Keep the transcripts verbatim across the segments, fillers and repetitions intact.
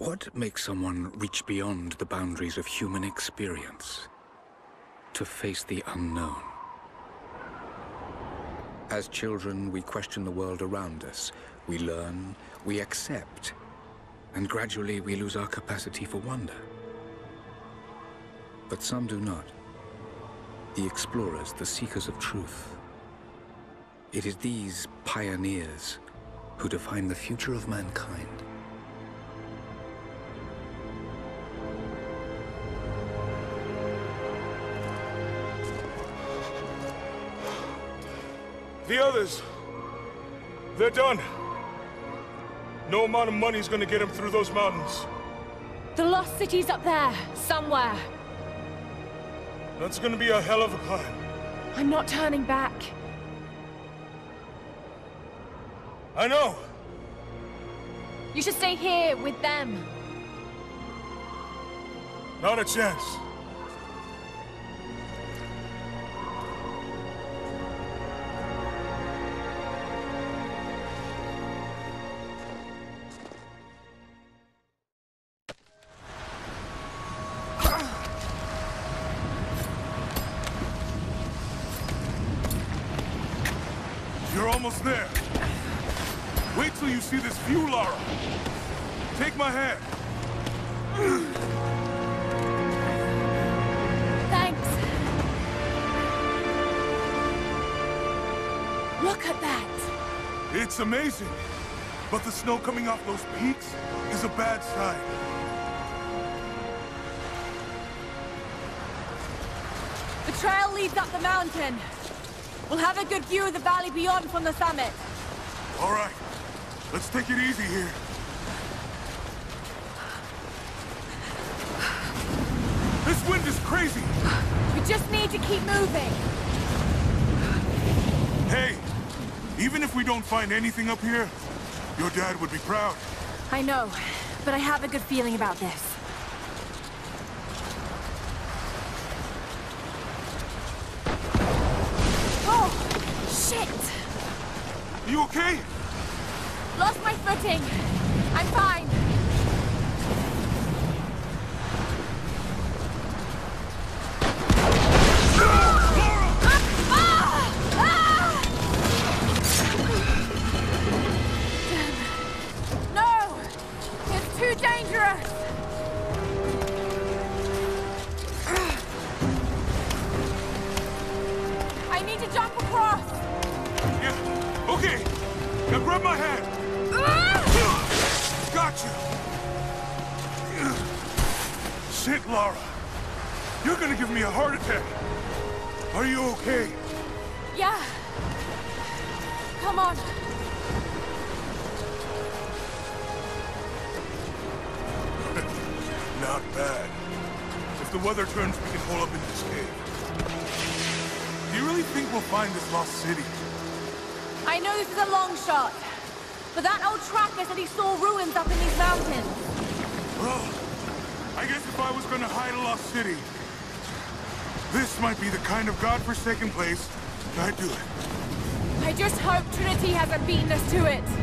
What makes someone reach beyond the boundaries of human experience to face the unknown? As children, we question the world around us. We learn, we accept, and gradually we lose our capacity for wonder. But some do not. The explorers, the seekers of truth. It is these pioneers who define the future of mankind. The others, they're done. No amount of money's gonna get them through those mountains. The lost city's up there, somewhere. That's gonna be a hell of a climb. I'm not turning back. I know. You should stay here with them. Not a chance. You're almost there. Wait till you see this view, Lara. Take my hand. Thanks. Look at that. It's amazing. But the snow coming off those peaks is a bad sign. The trail leads up the mountain. We'll have a good view of the valley beyond from the summit. All right. Let's take it easy here. This wind is crazy. We just need to keep moving. Hey, even if we don't find anything up here, your dad would be proud. I know, but I have a good feeling about this. You okay? Lost my footing. I'm fine. No! It's too dangerous! I need to jump across! Yeah, okay. Now grab my hand. Got you. Shit, Lara. You're gonna give me a heart attack. Are you okay? Yeah. Come on. Not bad. If the weather turns, we can hole up in this cave. Do you really think we'll find this lost city? I know this is a long shot, but that old tracker said he saw ruins up in these mountains. Well, I guess if I was gonna hide a lost city, this might be the kind of godforsaken place I'd do it. I just hope Trinity hasn't beaten us to it.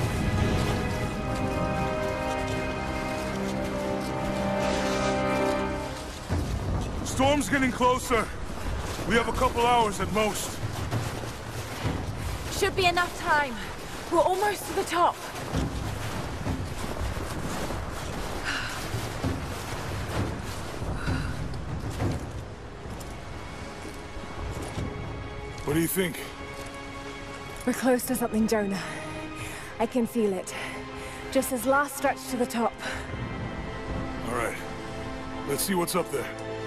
Storm's getting closer. We have a couple hours at most. Should be enough time. We're almost to the top. What do you think? We're close to something, Jonah. I can feel it. Just this last stretch to the top. All right. Let's see what's up there.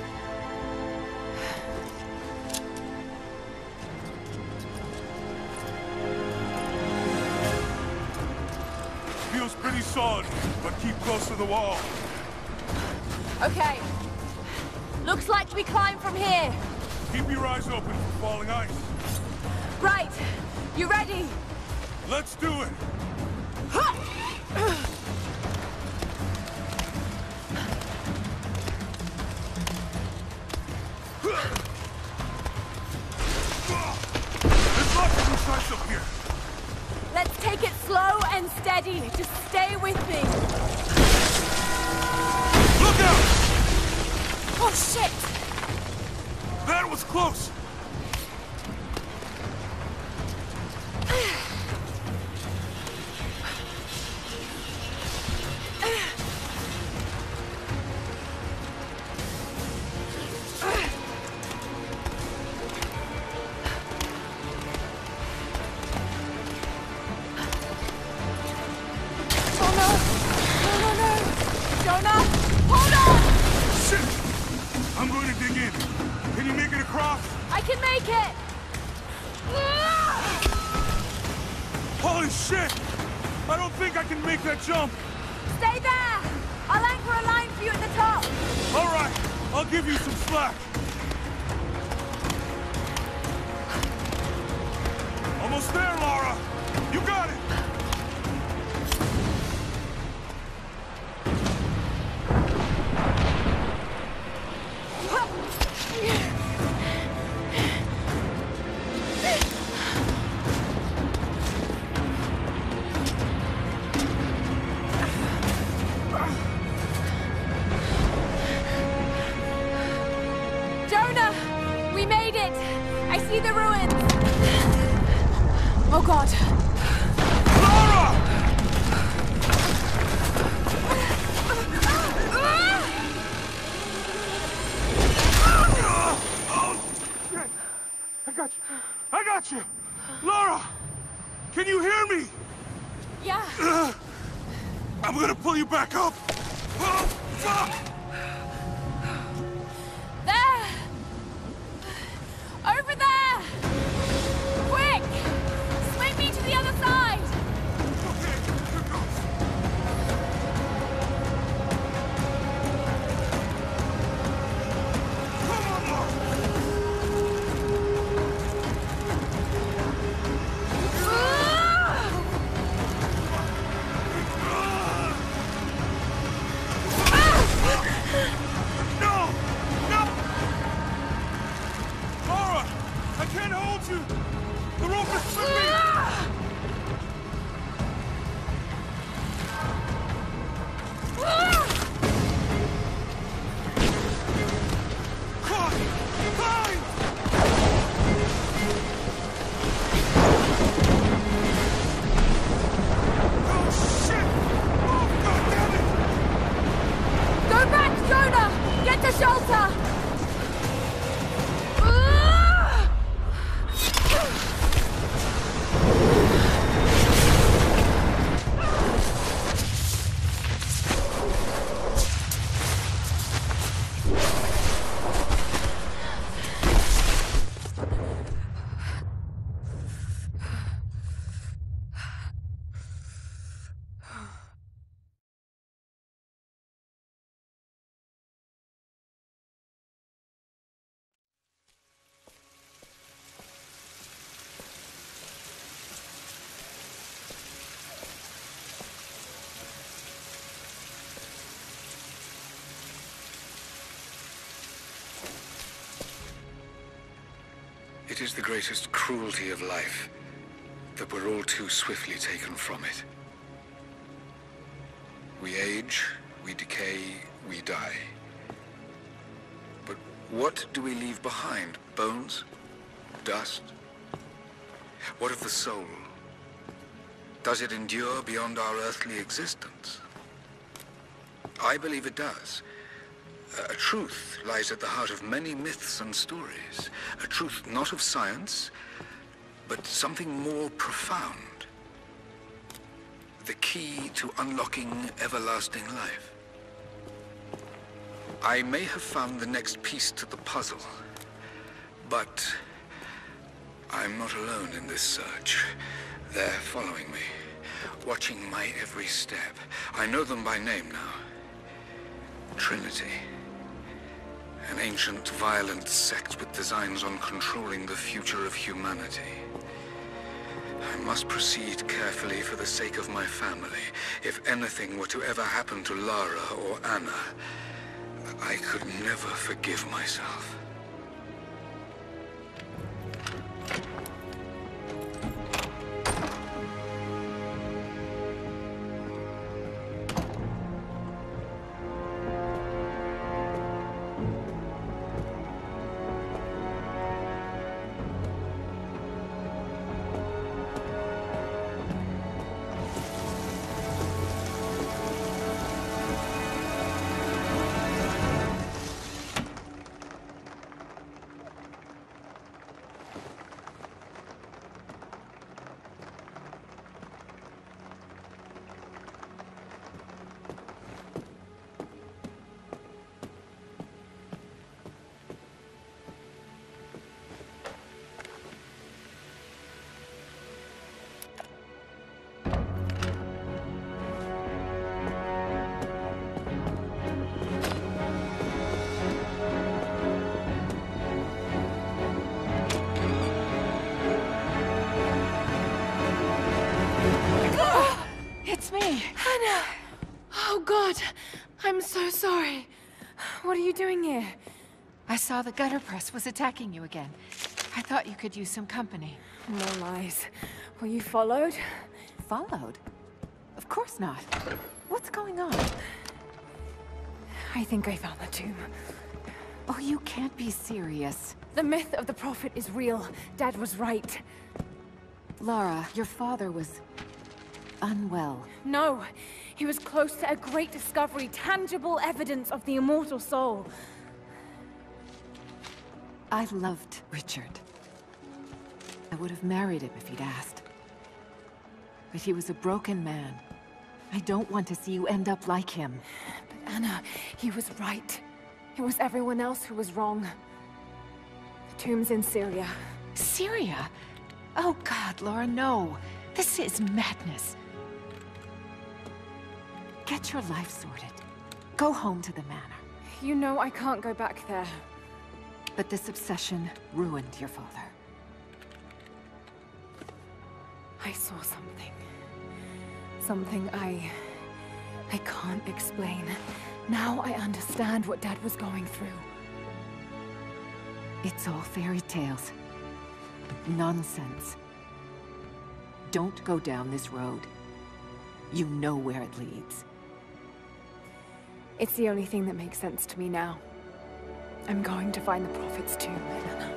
Feels pretty solid, but keep close to the wall. Okay. Looks like we climb from here. Keep your eyes open for falling ice. Right. You ready? Let's do it. There's lots of new sights up here. Let's take it slow and steady. Just stay with me. Look out! Oh, shit! That was close! Holy shit! I don't think I can make that jump! Stay there! I'll anchor a line for you at the top! Alright, I'll give you some slack. Almost there, Lara! You got it! See the ruins! Oh god! Lara! Oh, shit! I got you! I got you! Lara! Can you hear me? Yeah. Uh, I'm gonna pull you back up! Oh, fuck! It is the greatest cruelty of life that we're all too swiftly taken from it. We age, we decay, we die. But what do we leave behind? Bones? Dust? What of the soul? Does it endure beyond our earthly existence? I believe it does. A truth lies at the heart of many myths and stories. A truth not of science, but something more profound. The key to unlocking everlasting life. I may have found the next piece to the puzzle, but I'm not alone in this search. They're following me, watching my every step. I know them by name now. Trinity. An ancient, violent sect with designs on controlling the future of humanity. I must proceed carefully for the sake of my family. If anything were to ever happen to Lara or Anna, I could never forgive myself. it's me. Anna! Oh, God. I'm so sorry. What are you doing here? I saw the gutter press was attacking you again. I thought you could use some company. No lies. Were you followed? Followed? Of course not. What's going on? I think I found the tomb. Oh, you can't be serious. The myth of the Prophet is real. Dad was right. Lara, your father was... unwell. No, he was close to a great discovery, tangible evidence of the immortal soul. I loved Richard. I would have married him if he'd asked. But he was a broken man. I don't want to see you end up like him. But Anna, he was right. It was everyone else who was wrong. The tomb's in Syria. Syria? Oh God, Lara, no. This is madness. Get your life sorted. Go home to the manor. You know I can't go back there. But this obsession ruined your father. I saw something. Something I... I can't explain. Now I understand what Dad was going through. It's all fairy tales. Nonsense. Don't go down this road. You know where it leads. It's the only thing that makes sense to me now. I'm going to find the Prophet's tomb, Anna.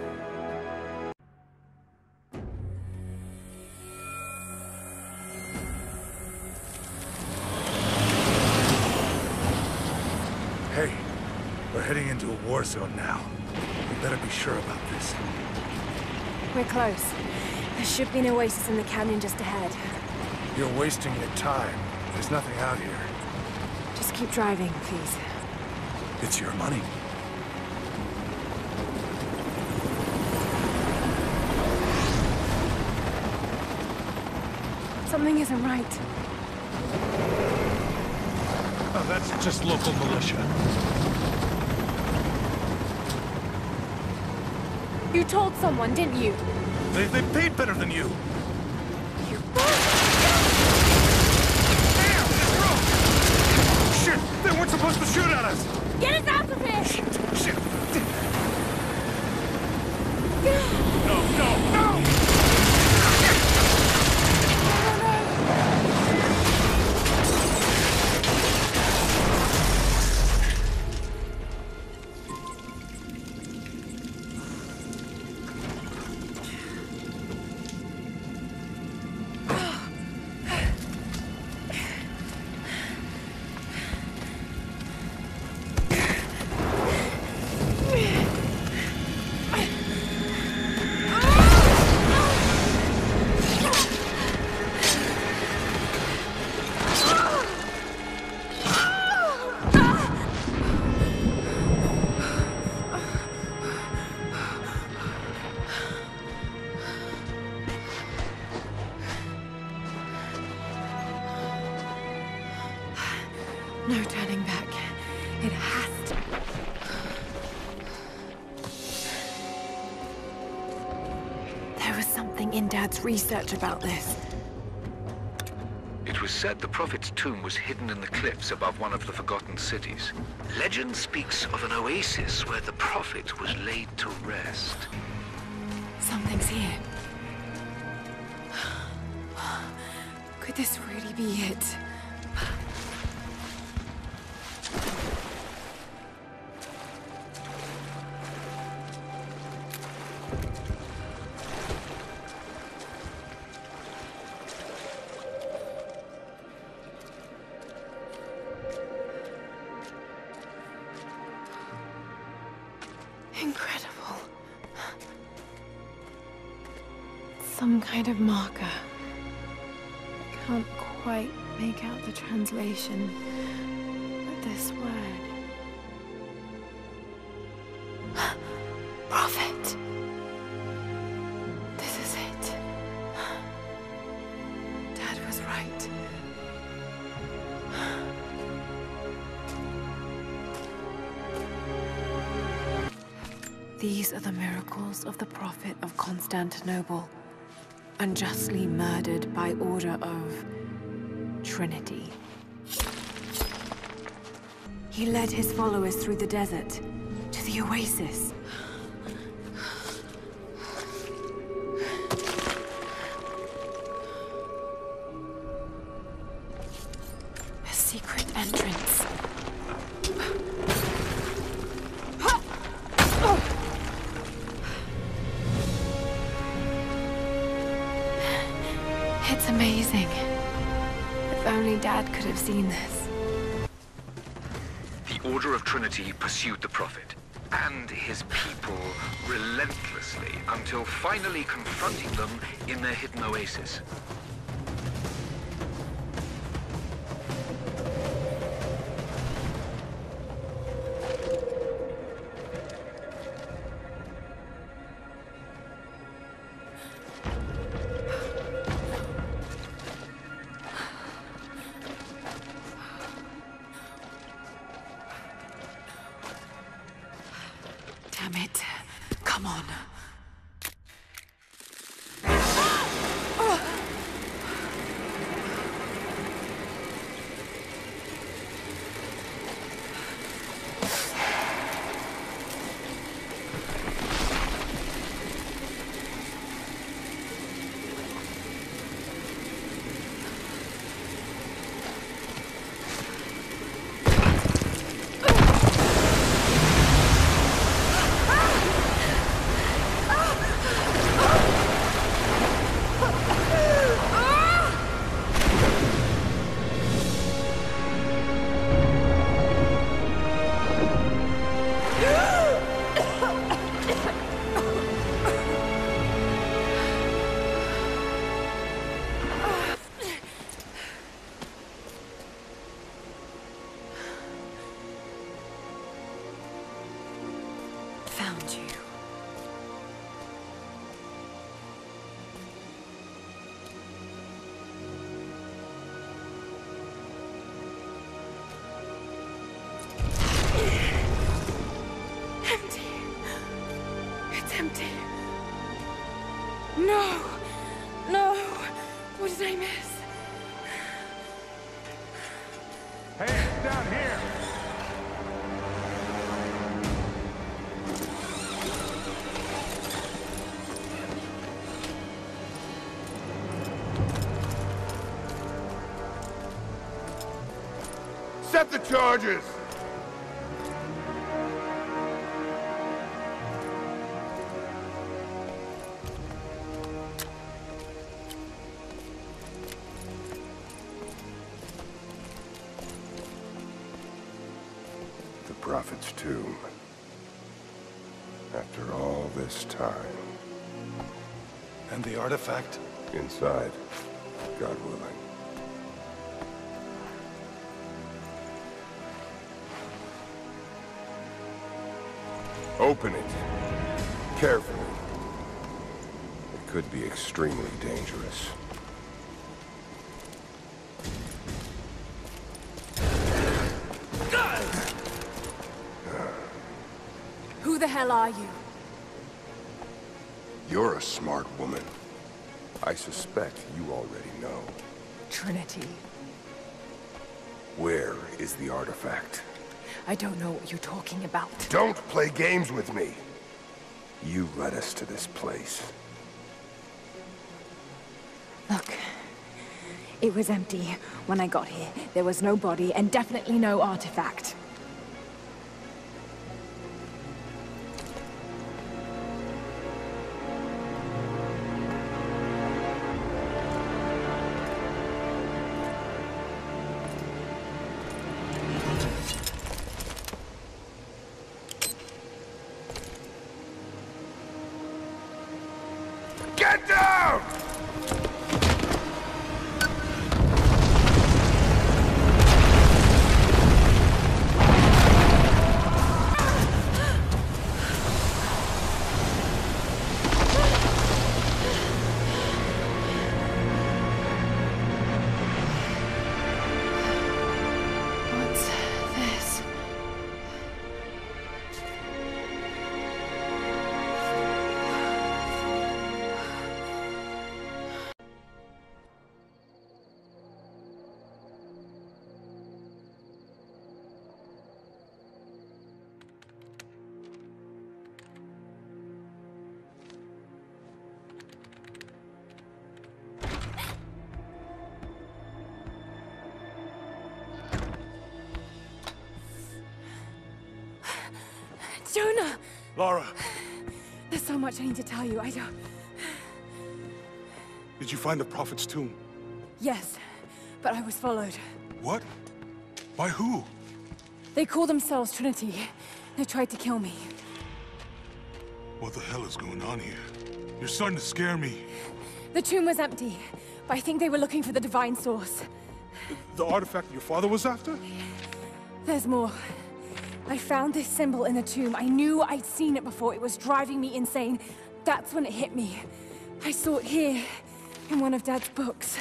Hey, we're heading into a war zone now. We better be sure about this. We're close. There should be an oasis in the canyon just ahead. You're wasting your time. There's nothing out here. Just keep driving, please. It's your money. Something isn't right. Oh, that's just local militia. You told someone, didn't you? They, they paid better than you. You... Damn, this road! Shit, they weren't supposed to shoot at us! Get us out of here! Shit, shit. No, no, no! No turning back. It has to. There was something in Dad's research about this. It was said the Prophet's tomb was hidden in the cliffs above one of the forgotten cities. Legend speaks of an oasis where the Prophet was laid to rest. Something's here. Could this really be it? Incredible. Some kind of marker. Can't quite make out the translation, but this word. Prophet. This is it. Dad was right. These are the miracles of the Prophet of Constantinople, unjustly murdered by order of Trinity. He led his followers through the desert, to the oasis. A secret entrance. It's amazing. If only Dad could have seen this. The Order of Trinity pursued the Prophet and his people relentlessly until finally confronting them in their hidden oasis. Damn it. Come on. Found you. Empty. It's empty. No. No. What did I miss? Hey, it's down here! Set the charges! The Prophet's tomb. After all this time. And the artifact? Inside, God willing. Open it. Carefully. It could be extremely dangerous. Who the hell are you? You're a smart woman. I suspect you already know. Trinity. Where is the artifact? I don't know what you're talking about. Don't play games with me! You led us to this place. Look. It was empty when I got here. There was no body and definitely no artifact. Get down! Jonah! Lara, There's so much I need to tell you. I don't... did you find the Prophet's tomb? Yes, but I was followed. What? By who? They call themselves Trinity. They tried to kill me. What the hell is going on here? You're starting to scare me. The tomb was empty, but I think they were looking for the Divine Source. The artifact your father was after? There's more. I found this symbol in the tomb. I knew I'd seen it before. It was driving me insane. That's when it hit me. I saw it here, in one of Dad's books.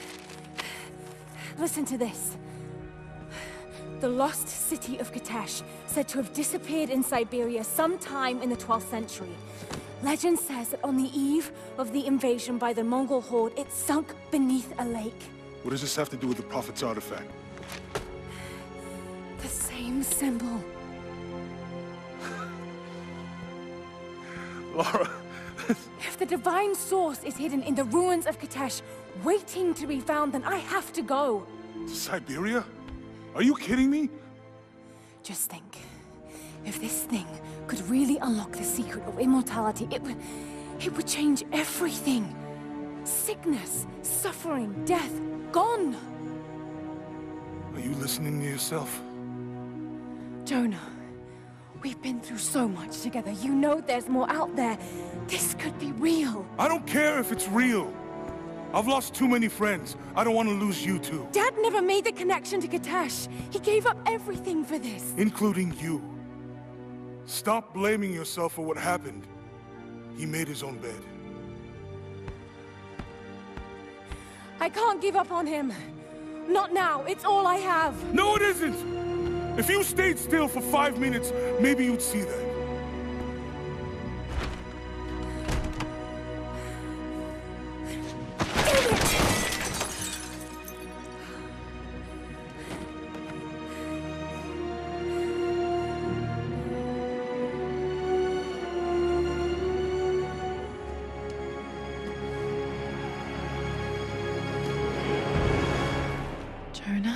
Listen to this. The lost city of Kitezh, said to have disappeared in Siberia sometime in the twelfth century. Legend says that on the eve of the invasion by the Mongol horde, it sunk beneath a lake. What does this have to do with the Prophet's artifact? The same symbol. Lara... If the Divine Source is hidden in the ruins of Kitezh, waiting to be found, then I have to go. To Siberia? Are you kidding me? Just think. If this thing could really unlock the secret of immortality, it would... it would change everything. Sickness, suffering, death, gone. Are you listening to yourself? Jonah, we've been through so much together. You know there's more out there. This could be real. I don't care if it's real. I've lost too many friends. I don't want to lose you too. Dad never made the connection to Kitezh. He gave up everything for this. Including you. Stop blaming yourself for what happened. He made his own bed. I can't give up on him. Not now. It's all I have. No, it isn't! If you stayed still for five minutes, maybe you'd see that. Jonah?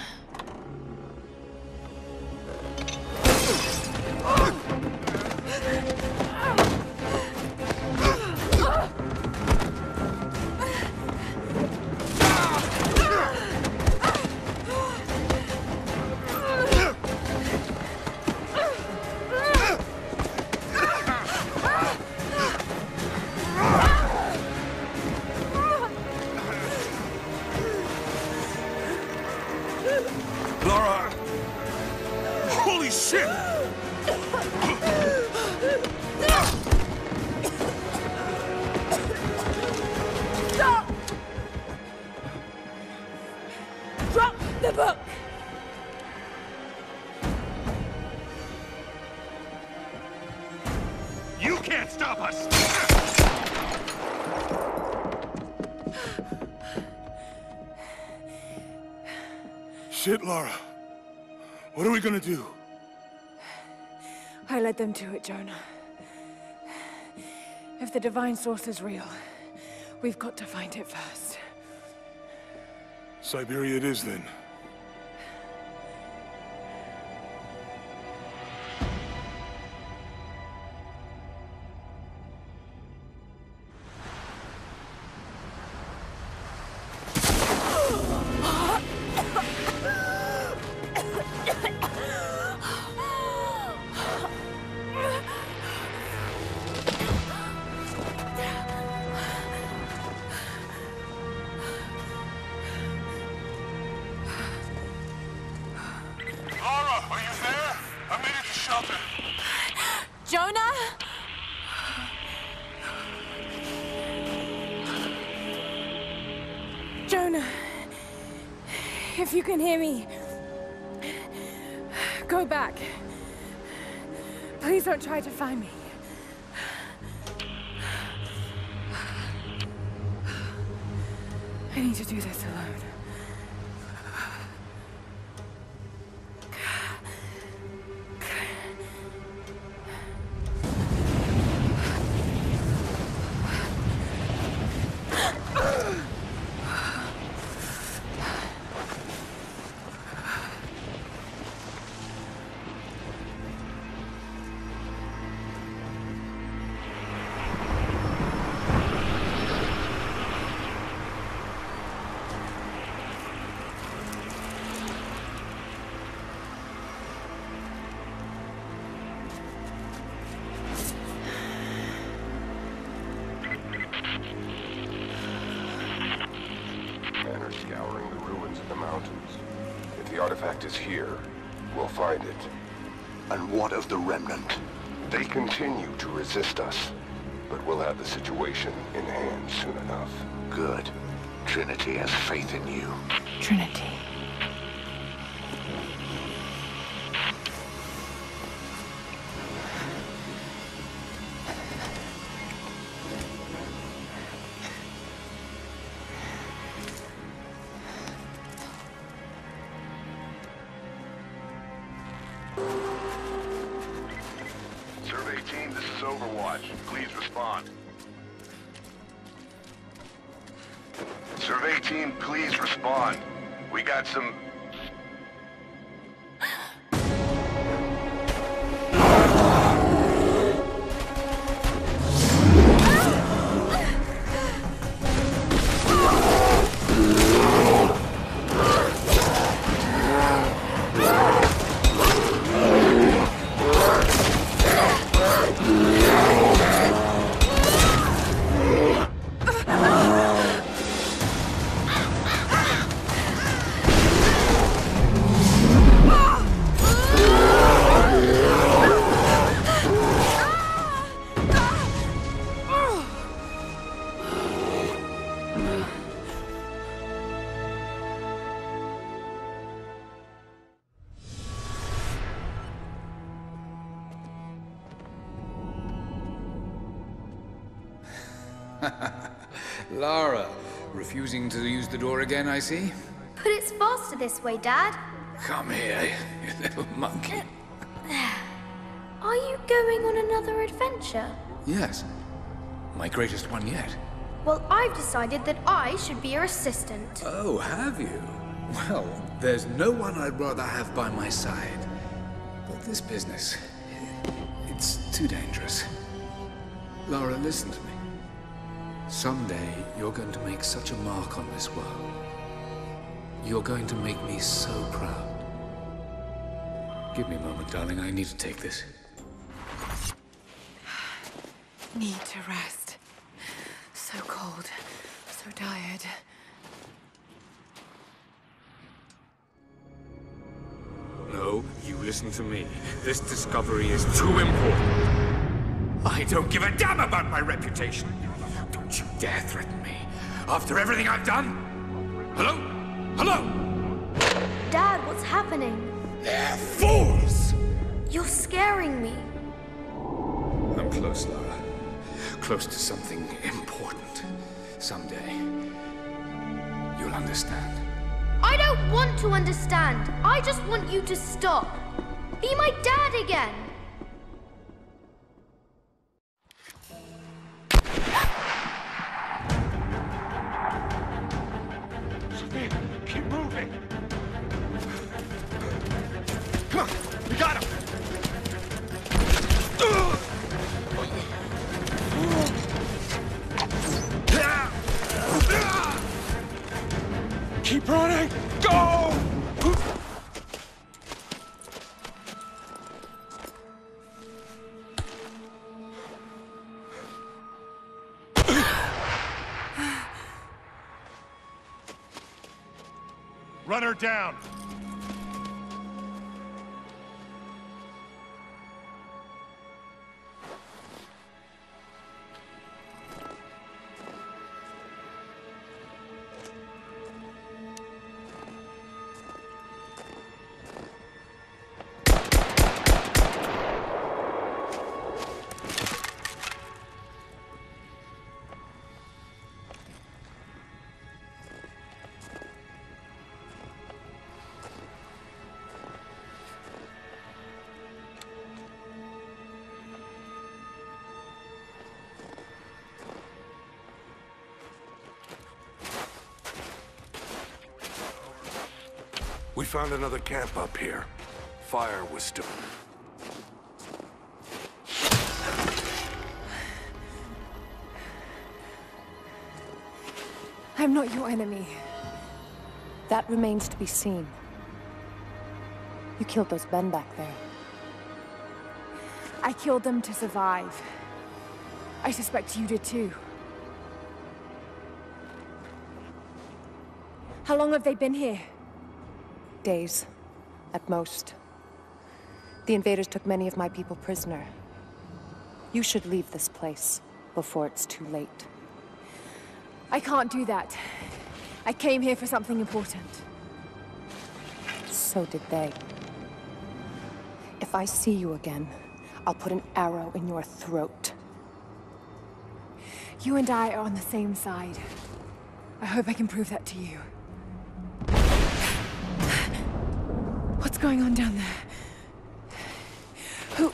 Lara! Holy shit! Stop! Drop the book! You can't stop us! Shit, Lara. What are we gonna do? I led them to it, Jonah. If the Divine Source is real, we've got to find it first. Siberia it is, then. Lara, are you there? I made it to shelter. Jonah? Jonah, if you can hear me, go back. Please don't try to find me. I need to do this alone. men are scouring the ruins in the mountains. If the artifact is here, we'll find it. And what of the Remnant? They continue to resist us, but we'll have the situation in hand soon enough. Good. Trinity has faith in you. Trinity. Survey team, this is Overwatch. Please respond. Survey team, please respond. We got some... Lara, refusing to use the door again, I see? But it's faster this way, Dad. Come here, you little monkey. Are you going on another adventure? Yes, my greatest one yet. Well, I've decided that I should be your assistant. Oh, have you? Well, there's no one I'd rather have by my side. But this business, it's too dangerous. Lara, listen to me. Someday, you're going to make such a mark on this world. You're going to make me so proud. Give me a moment, darling. I need to take this. Need to rest. So cold. So tired. No, you listen to me. This discovery is too important. I don't give a damn about my reputation. Don't you dare threaten me. After everything I've done? Hello? Hello? Dad, what's happening? They're fools! You're scaring me. I'm close, Lara. Close to something important. Someday, you'll understand. I don't want to understand. I just want you to stop. Be my dad again. Keep moving! Come on! We got him! Keep running! Go! Run her down! We found another camp up here. Fire was still... I'm not your enemy. That remains to be seen. You killed those men back there. I killed them to survive. I suspect you did too. How long have they been here? Days, at most. The invaders took many of my people prisoner. You should leave this place before it's too late. I can't do that. I came here for something important. So did they. If I see you again, I'll put an arrow in your throat. You and I are on the same side. I hope I can prove that to you. What's going on down there? Who...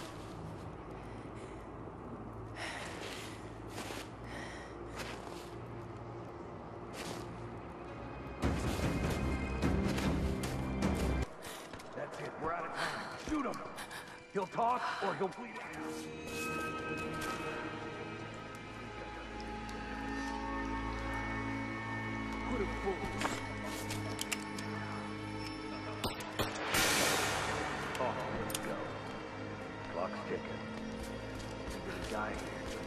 That's it, we're out of time. Shoot him! He'll talk, or he'll bleed out. Put him forward. Oh, let's go. Clock's ticking. There's a guy here.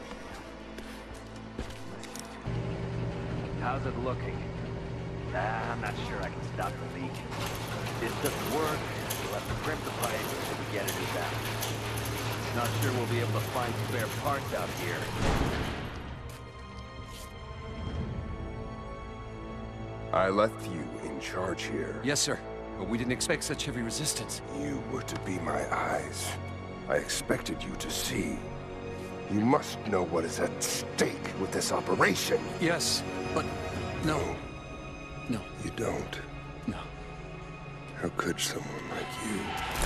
How's it looking? Nah, I'm not sure I can stop the leak. If this doesn't work, we'll have to crimp the pipe until we get it out. Not sure we'll be able to find spare parts out here. I left you in charge here. Yes, sir. But we didn't expect such heavy resistance. You were to be my eyes. I expected you to see. You must know what is at stake with this operation. Yes, but no. No. You don't. No. How could someone like you?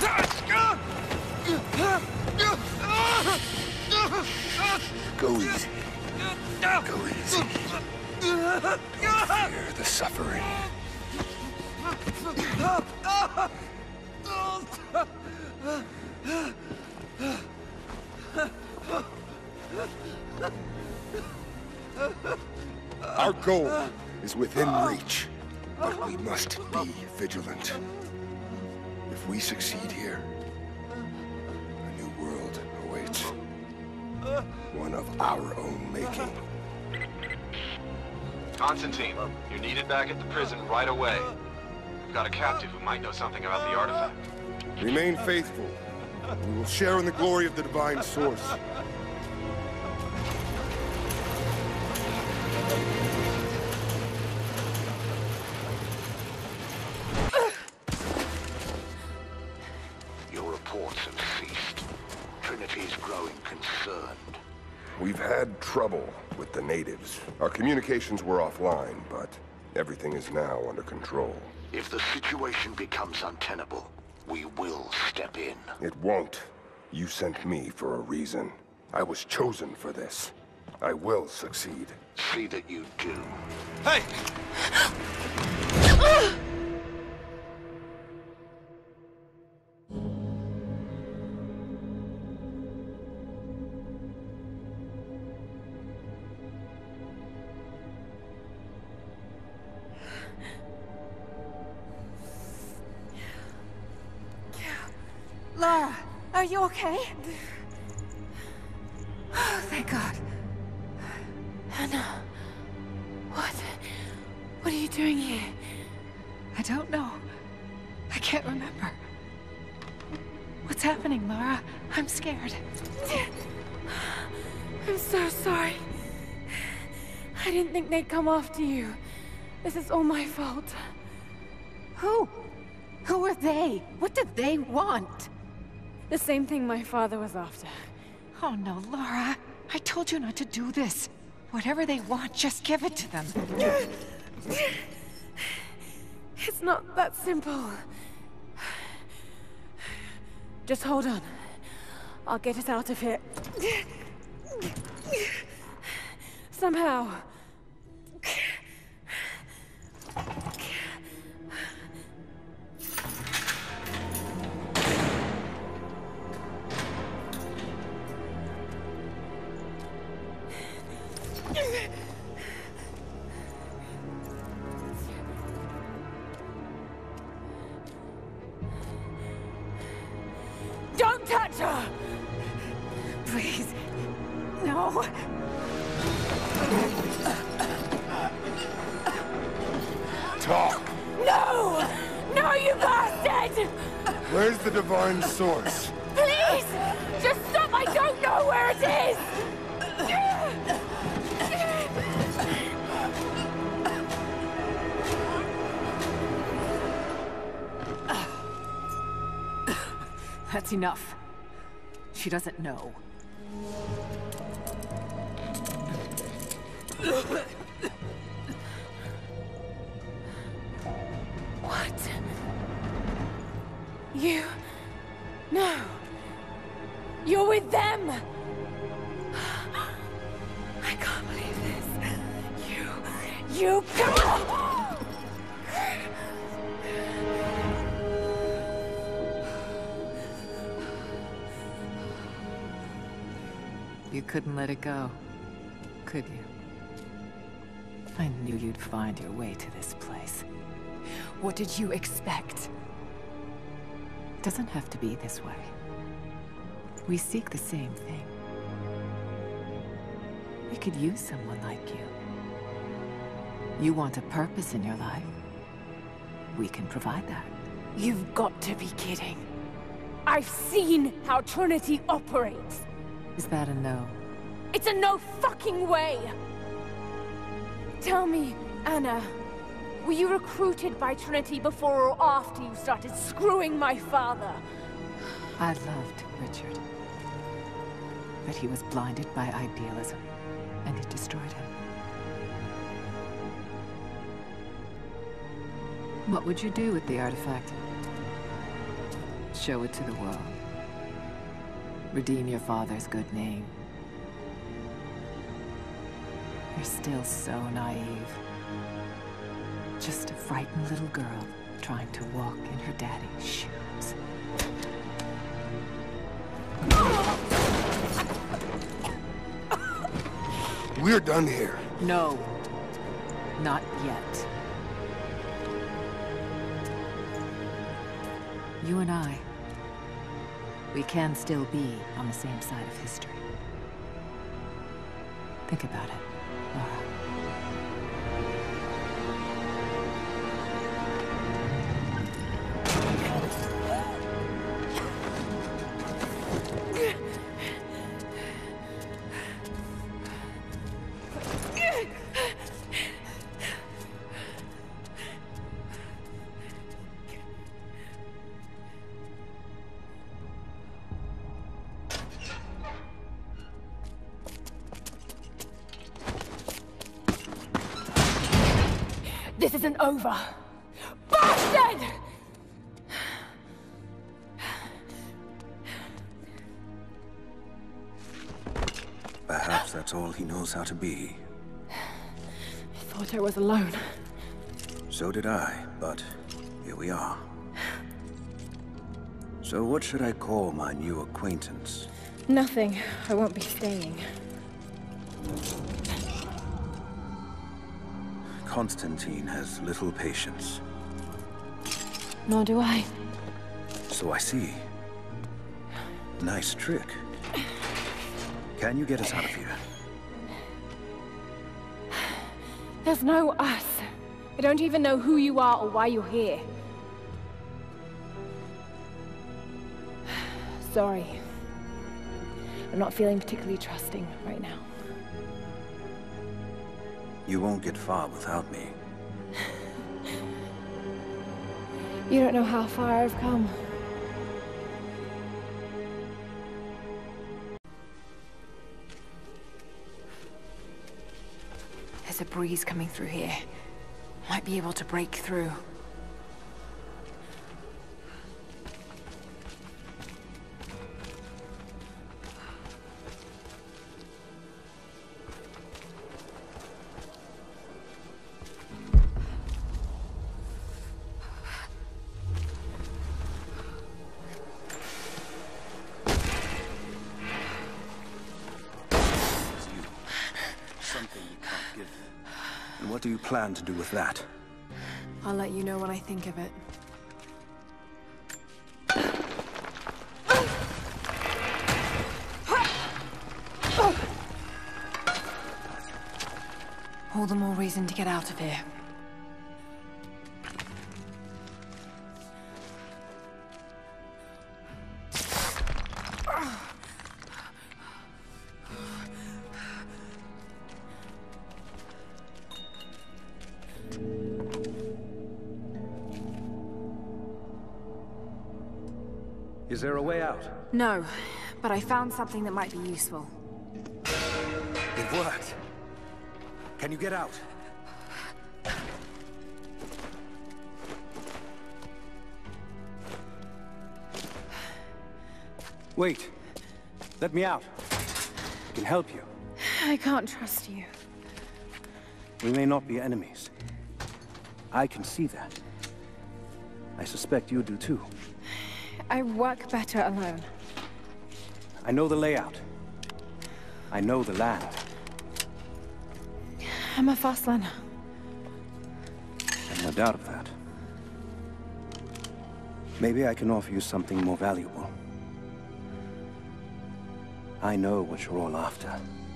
Go easy. Go easy. Don't fear the suffering. Our goal is within reach, but we must be vigilant. If we succeed here, a new world awaits. One of our own making. Constantine, you're needed back at the prison right away. We've got a captive who might know something about the artifact. Remain faithful. We will share in the glory of the Divine Source. Your reports have ceased. Trinity is growing concerned. We've had trouble with the natives. Our communications were offline, but everything is now under control. If the situation becomes untenable, we will step in. It won't. You sent me for a reason. I was chosen for this. I will succeed. See that you do. Hey! Lara, are you okay? Oh, thank God. Anna, what? What are you doing here? I don't know. I can't remember. What's happening, Lara? I'm scared. I'm so sorry. I didn't think they'd come after you. This is all my fault. Who? Who are they? What did they want? The same thing my father was after. Oh no, Lara. I told you not to do this. Whatever they want, just give it to them. It's not that simple. Just hold on. I'll get us out of here. Somehow. Don't touch her! Please. No. talk! No! No, you bastard! Where's the divine source? Please! Just stop! I don't know where it is! That's enough. She doesn't know. What? You... No. You're with them! I can't believe this. You... You... Come on! You couldn't let it go, could you? I knew you'd find your way to this place. What did you expect? It doesn't have to be this way. We seek the same thing. We could use someone like you. You want a purpose in your life. We can provide that. You've got to be kidding. I've seen how Trinity operates. Is that a no? It's a no fucking way! Tell me, Anna, were you recruited by Trinity before or after you started screwing my father? I loved Richard. But he was blinded by idealism, and it destroyed him. What would you do with the artifact? Show it to the world. Redeem your father's good name. You're still so naive. Just a frightened little girl trying to walk in her daddy's shoes. We're done here. No. Not yet. You and I, we can still be on the same side of history. Think about it, Lara. This isn't over! Bastard! Perhaps that's all he knows how to be. I thought I was alone. So did I, but here we are. So what should I call my new acquaintance? Nothing. I won't be staying. Constantine has little patience. Nor do I. So I see. Nice trick. Can you get us out of here? There's no us. I don't even know who you are or why you're here. Sorry. I'm not feeling particularly trusting right now. You won't get far without me. You don't know how far I've come. There's a breeze coming through here. Might be able to break through. What do you plan to do with that? I'll let you know when I think of it. All the more reason to get out of here. Is there a way out? No, but I found something that might be useful. It worked. Can you get out? Wait. Let me out. I can help you. I can't trust you. We may not be enemies. I can see that. I suspect you do too. I work better alone. I know the layout. I know the land. I'm a fast learner. I've no doubt of that. Maybe I can offer you something more valuable. I know what you're all after.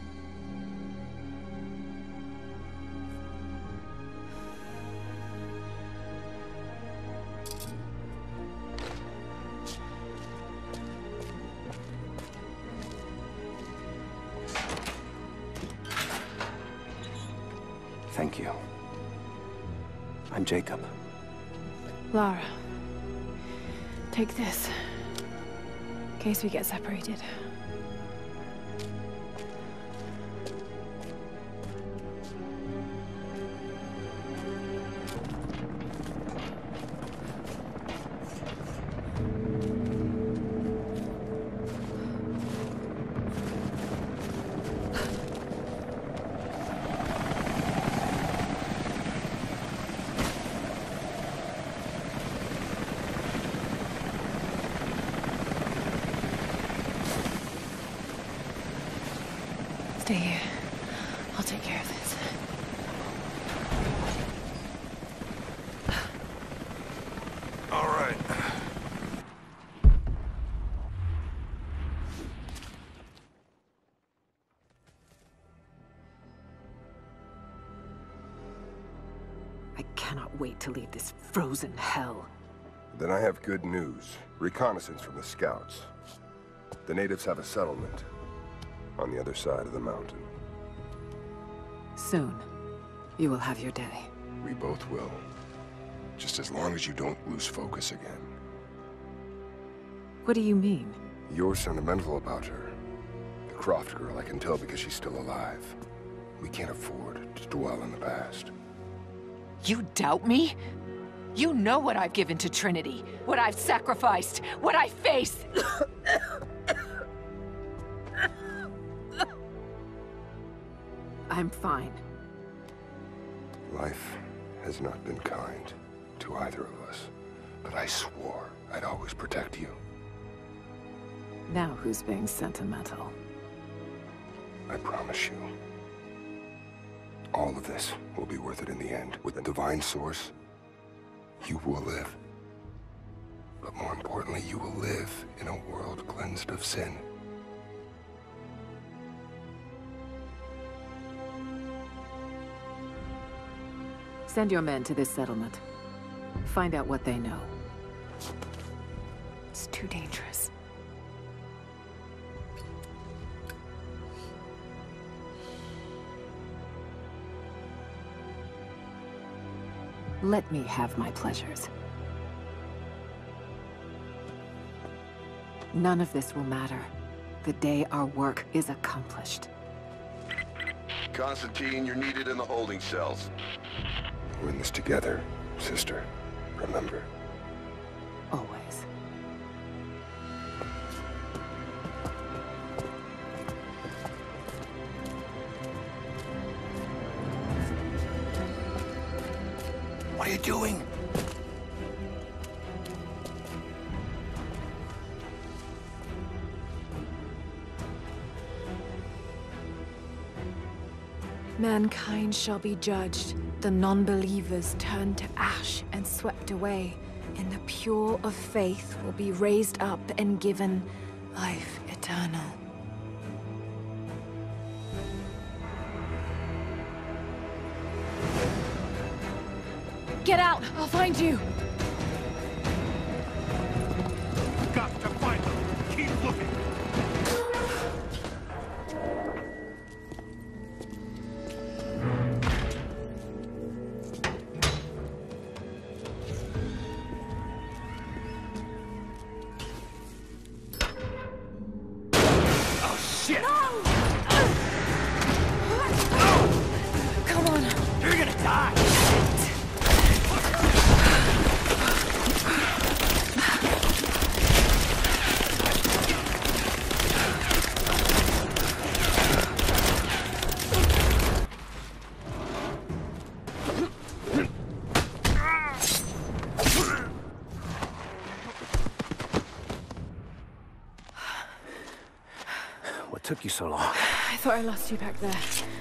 Thank you. I'm Jacob. Lara. Take this. In case we get separated. Stay here. I'll take care of this. All right. I cannot wait to leave this frozen hell. Then I have good news. Reconnaissance from the scouts. The natives have a settlement on the other side of the mountain. Soon, you will have your day. We both will. Just as long as you don't lose focus again. What do you mean? You're sentimental about her. The Croft girl, I can tell because she's still alive. We can't afford to dwell in the past. You doubt me? You know what I've given to Trinity, what I've sacrificed, what I face. I'm fine. Life has not been kind to either of us, but I swore I'd always protect you. Now who's being sentimental? I promise you. All of this will be worth it in the end. With the divine source, you will live. But more importantly, you will live in a world cleansed of sin. Send your men to this settlement. Find out what they know. It's too dangerous. Let me have my pleasures. None of this will matter the day our work is accomplished. Constantine, you're needed in the holding cells. We're in this together, sister. Remember. Always. What are you doing? Mankind shall be judged. The non-believers turned to ash and swept away, and the pure of faith will be raised up and given life eternal. Get out! I'll find you! Got to find them. Keep looking. took you so long? I thought I lost you back there.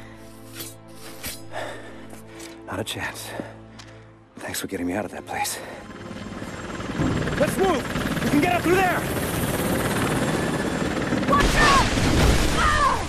Not a chance. Thanks for getting me out of that place. Let's move! We can get up through there! Watch out! Ah!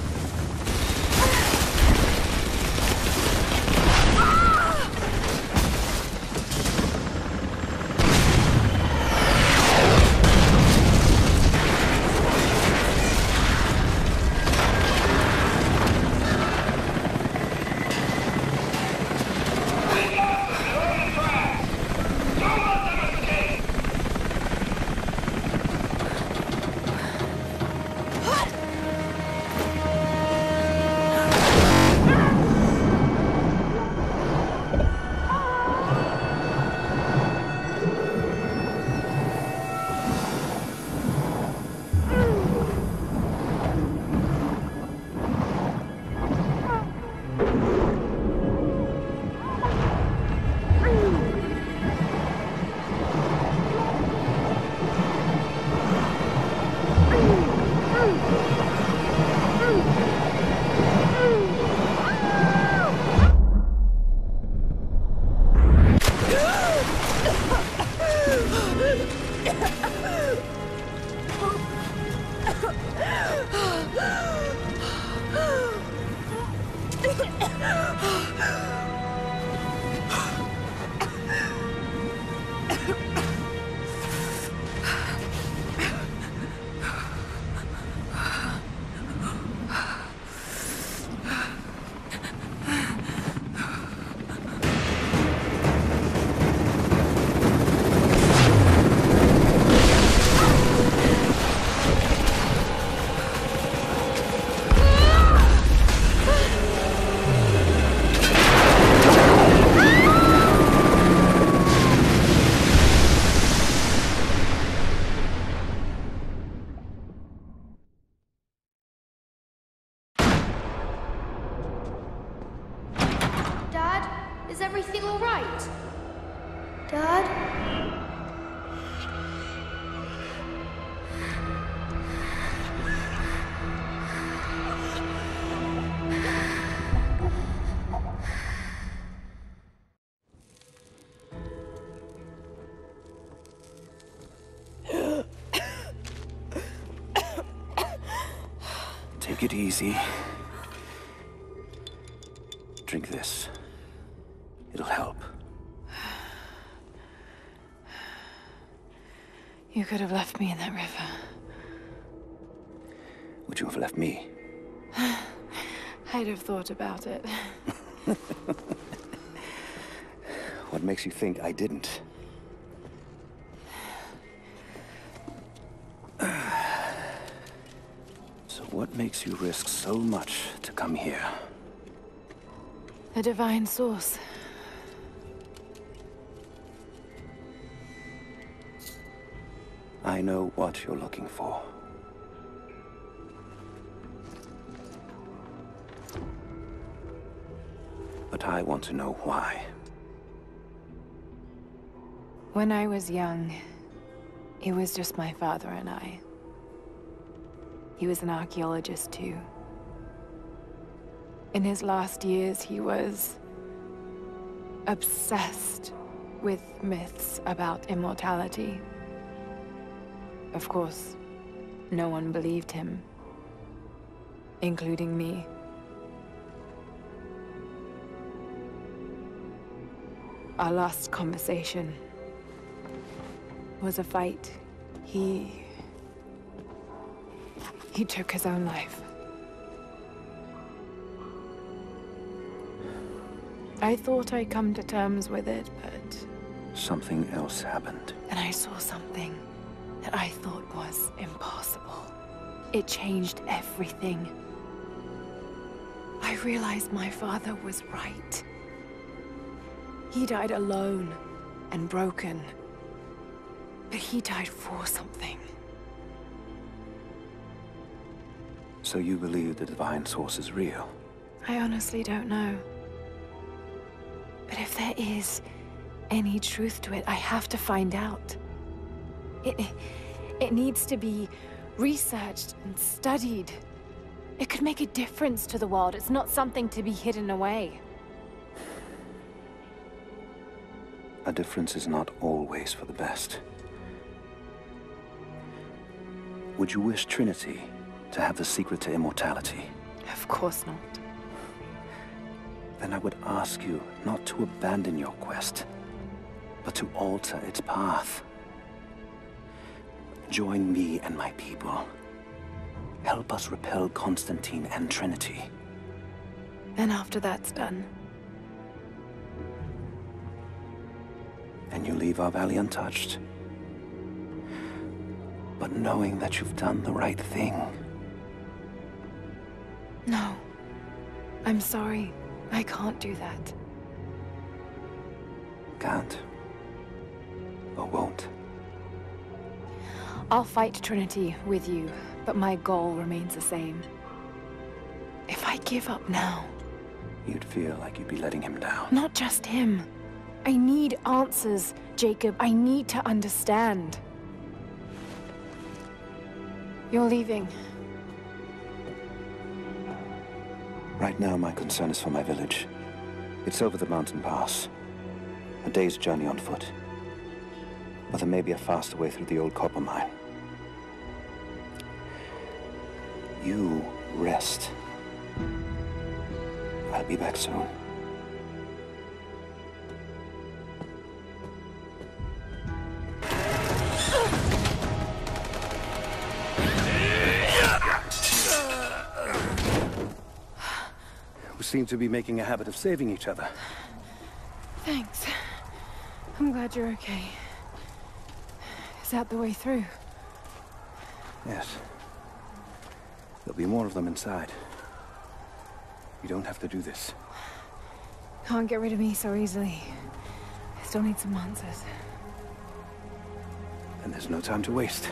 Is everything all right? Dad? Take it easy. Drink this. It'll help. You could have left me in that river. Would you have left me? I'd have thought about it. What makes you think I didn't? So what makes you risk so much to come here? The divine source. I know what you're looking for. But I want to know why. When I was young, it was just my father and I. He was an archaeologist too. In his last years, he was obsessed with myths about immortality. Of course, no one believed him, including me. Our last conversation was a fight. He... he took his own life. I thought I'd come to terms with it, but... something else happened. And I saw something that I thought was impossible. It changed everything. I realized my father was right. He died alone and broken. But he died for something. So you believe the divine source is real? I honestly don't know. But if there is any truth to it, I have to find out. It, it needs to be researched and studied. It could make a difference to the world. It's not something to be hidden away. A difference is not always for the best. Would you wish Trinity to have the secret to immortality? Of course not. Then I would ask you not to abandon your quest, but to alter its path. Join me and my people. Help us repel Constantine and Trinity. And after that's done? And you leave our valley untouched. But knowing that you've done the right thing. No. I'm sorry. I can't do that. Can't. Or won't. I'll fight Trinity with you, but my goal remains the same. If I give up now... You'd feel like you'd be letting him down. Not just him. I need answers, Jacob. I need to understand. You're leaving. Right now, my concern is for my village. It's over the mountain pass. A day's journey on foot. But there may be a faster way through the old copper mine. You rest. I'll be back soon. We seem to be making a habit of saving each other. Thanks. I'm glad you're okay. Is that the way through? Yes. There'll be more of them inside. You don't have to do this. Can't get rid of me so easily. I still need some answers. And there's no time to waste.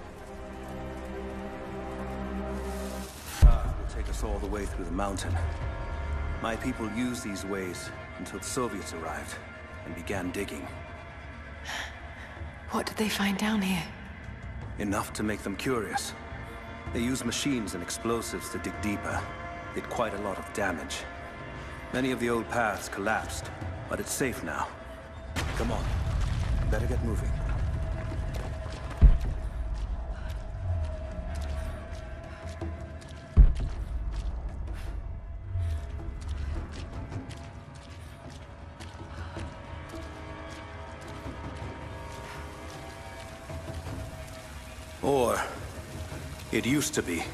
Ah, will take us all the way through the mountain. My people used these ways until the Soviets arrived and began digging. What did they find down here? Enough to make them curious. They used machines and explosives to dig deeper. Did quite a lot of damage. Many of the old paths collapsed, but it's safe now. Come on. Better get moving. Or it used to be.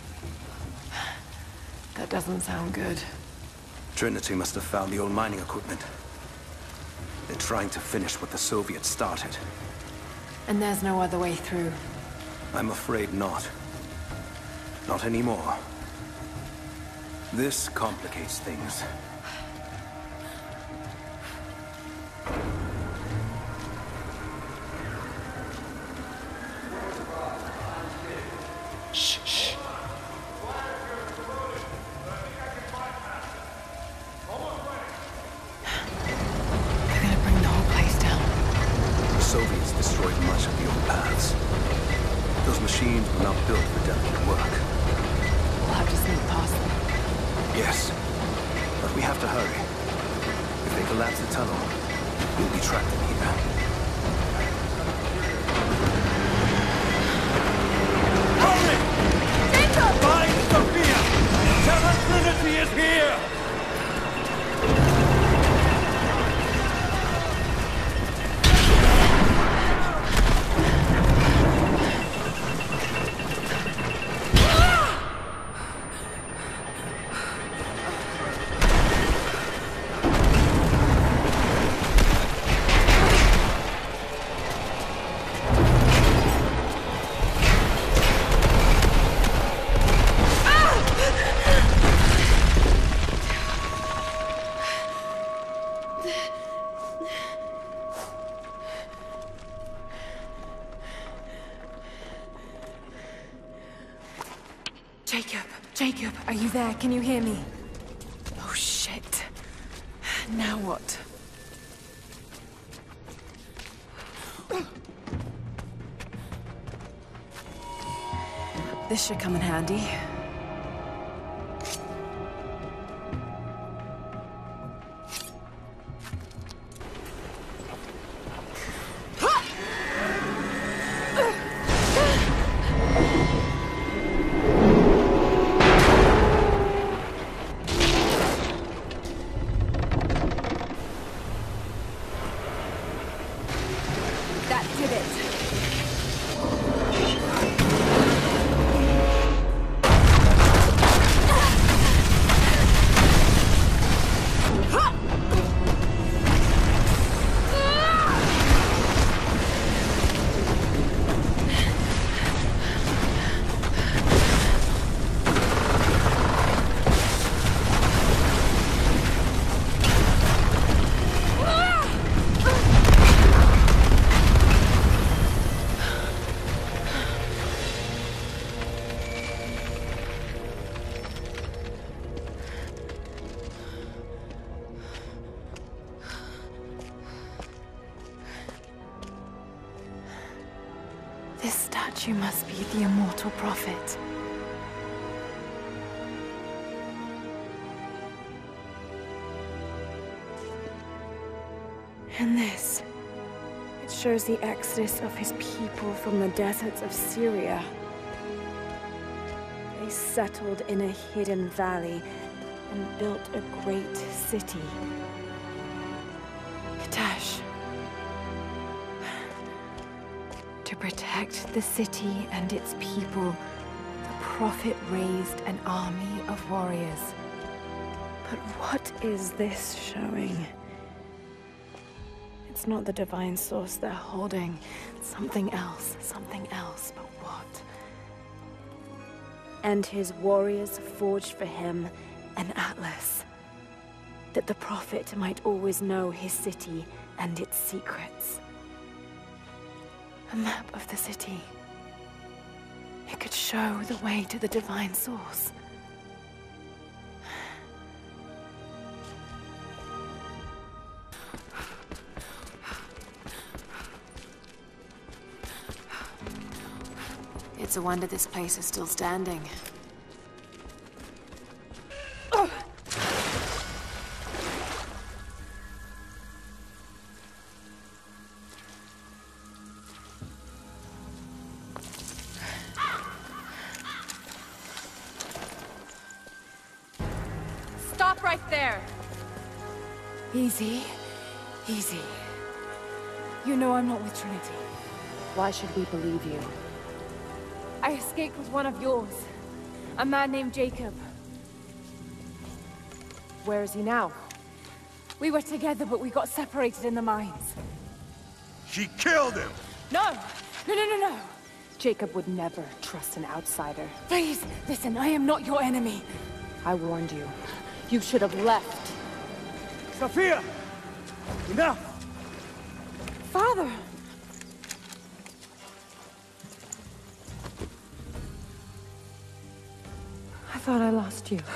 That doesn't sound good. Trinity must have found the old mining equipment. They're trying to finish what the Soviets started. And there's no other way through? I'm afraid not. Not anymore. This complicates things. Shh, shh. They're gonna bring the whole place down. The Soviets destroyed much of the old paths. Those machines were not built for delicate work. We'll have to sneak past them. Yes, but we have to hurry. If they collapse the tunnel, we'll be trapped in here. Hurry! Jacob! Find Sophia! Tell her Trinity is here! Jacob, Jacob, are you there? Can you hear me? Oh, shit. Now what? This should come in handy. That did it. This statue must be the immortal prophet. And this, it shows the exodus of his people from the deserts of Syria. They settled in a hidden valley and built a great city. Katash. To protect the city and its people, the prophet raised an army of warriors. But what is this showing? It's not the divine source they're holding. Something else, something else, but what? And his warriors forged for him an atlas, that the prophet might always know his city and its secrets. A map of the city. It could show the way to the divine source. It's a wonder this place is still standing. Stop right there! Easy. Easy. You know I'm not with Trinity. Why should we believe you? I escaped with one of yours. A man named Jacob. Where is he now? We were together, but we got separated in the mines. She killed him! No! No, no, no, no! Jacob would never trust an outsider. Please, listen, I am not your enemy. I warned you. You should have left. Sophia! Enough! Father! I thought I lost you.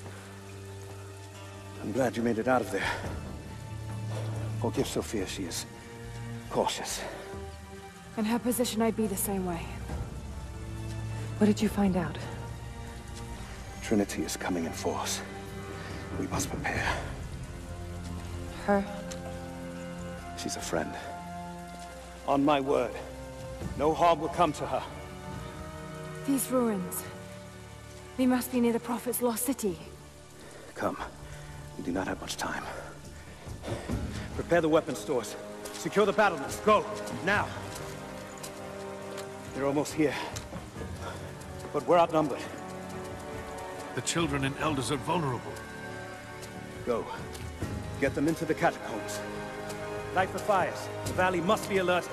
I'm glad you made it out of there. Forgive Sophia, she is cautious. In her position, I'd be the same way. What did you find out? Trinity is coming in force. We must prepare. Her? She's a friend. On my word, no harm will come to her. These ruins. They must be near the Prophet's lost city. Come. We do not have much time. Prepare the weapon stores. Secure the battlements. Go! Now! They're almost here. But we're outnumbered. The children and elders are vulnerable. Go. Get them into the catacombs. Light the fires. The valley must be alerted.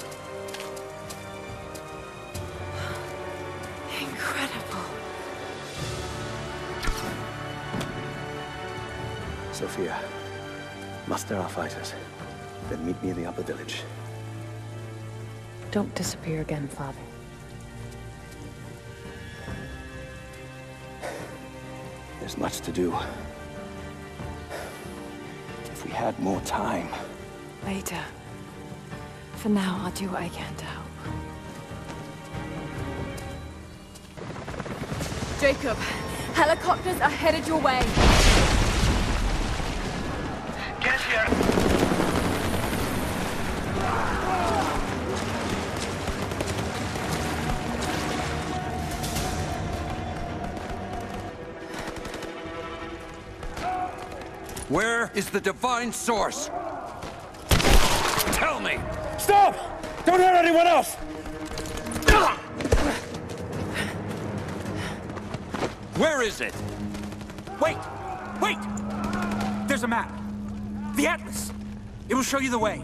Incredible. Sophia, muster our fighters. Then meet me in the upper village. Don't disappear again, Father. There's much to do. If we had more time. Later. For now, I'll do what I can to help. Jacob, helicopters are headed your way. Get here! Where is the divine source? Tell me! Stop! Don't hurt anyone else! Where is it? Wait! Wait! There's a map. The Atlas. It will show you the way.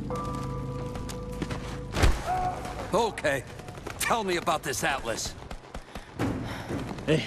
Okay. Tell me about this Atlas. Hey.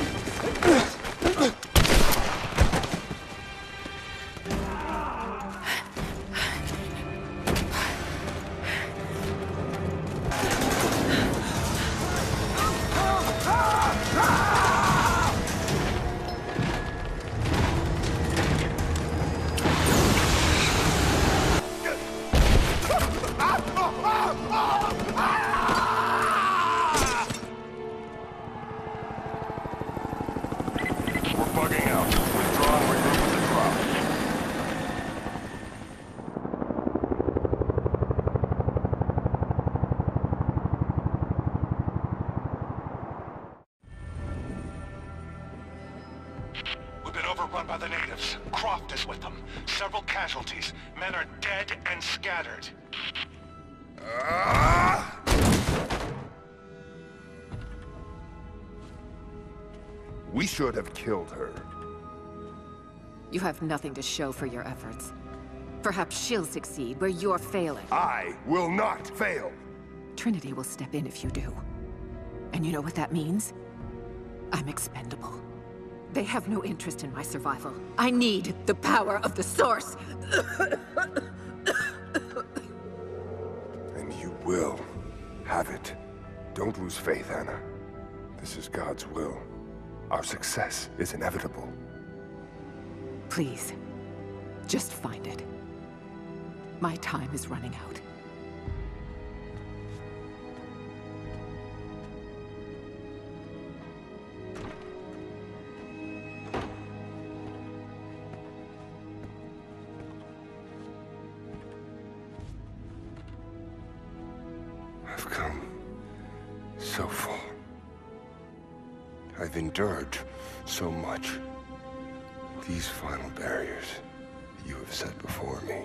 Overrun by the natives. Croft is with them. Several casualties. Men are dead and scattered. Ah! We should have killed her. You have nothing to show for your efforts. Perhaps she'll succeed where you're failing. I will not fail. Trinity will step in if you do. And you know what that means? I'm expendable. They have no interest in my survival. I need the power of the Source! And you will have it. Don't lose faith, Anna. This is God's will. Our success is inevitable. Please, just find it. My time is running out. I've come so far. I've endured so much. These final barriers you have set before me.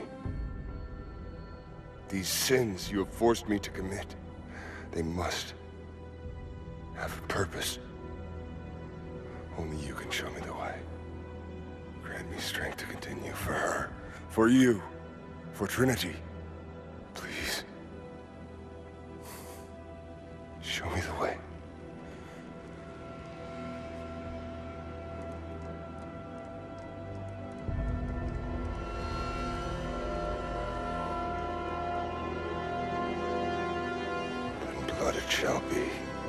These sins you have forced me to commit. They must have a purpose. Only you can show me the way. Grant me strength to continue for her, for you, for Trinity. Please. Show me the way. And blood it shall be.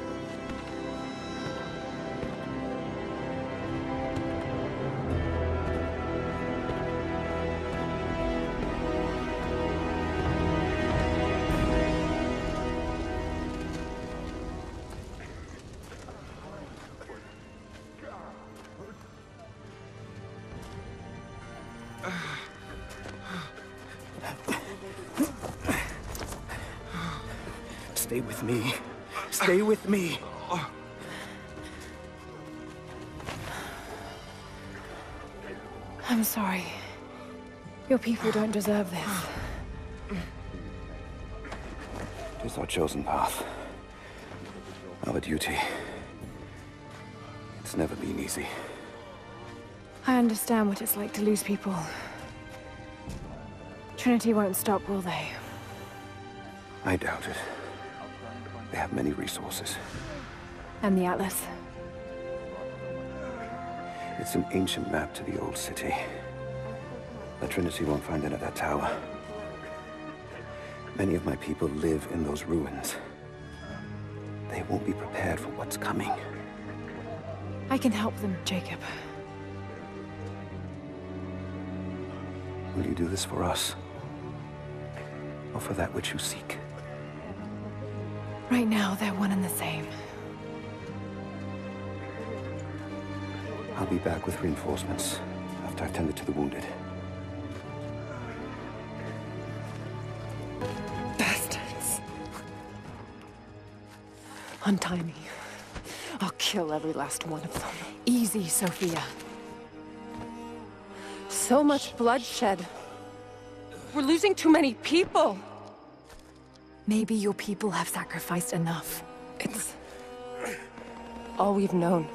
Stay with me. Stay with me. I'm sorry. Your people don't deserve this. It is our chosen path. Our duty. It's never been easy. I understand what it's like to lose people. Trinity won't stop, will they? I doubt it. They have many resources. And the Atlas? It's an ancient map to the old city. The Trinity won't find it at that tower. Many of my people live in those ruins. They won't be prepared for what's coming. I can help them, Jacob. Will you do this for us? Or for that which you seek? Right now, they're one and the same. I'll be back with reinforcements after I've tended to the wounded. Bastards. Untie me. I'll kill every last one of them. Easy, Sophia. So much bloodshed. We're losing too many people. Maybe your people have sacrificed enough. It's all we've known.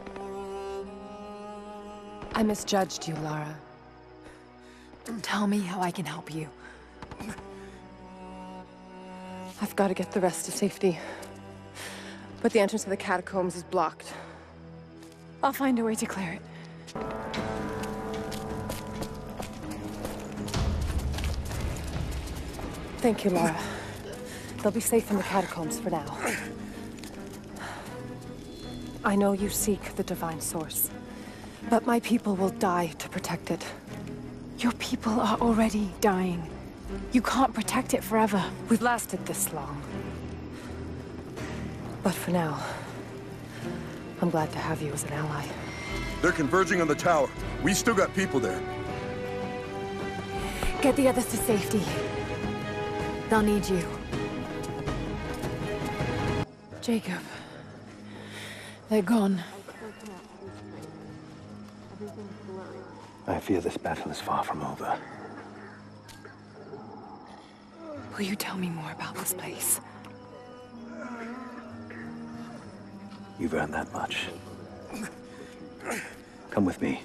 I misjudged you, Lara. Tell me how I can help you. I've got to get the rest to safety. But the entrance to the catacombs is blocked. I'll find a way to clear it. Thank you, Lara. They'll be safe in the catacombs for now. I know you seek the Divine Source, but my people will die to protect it. Your people are already dying. You can't protect it forever. We've lasted this long. But for now, I'm glad to have you as an ally. They're converging on the tower. We still got people there. Get the others to safety. They'll need you. Jacob. They're gone. I fear this battle is far from over. Will you tell me more about this place? You've earned that much. Come with me.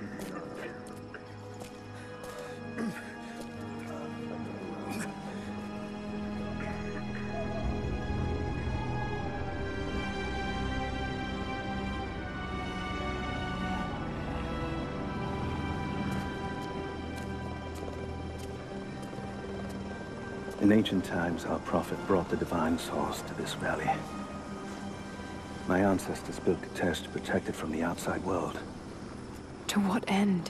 In ancient times, our prophet brought the divine source to this valley. My ancestors built Kitezh to protect it from the outside world. To what end?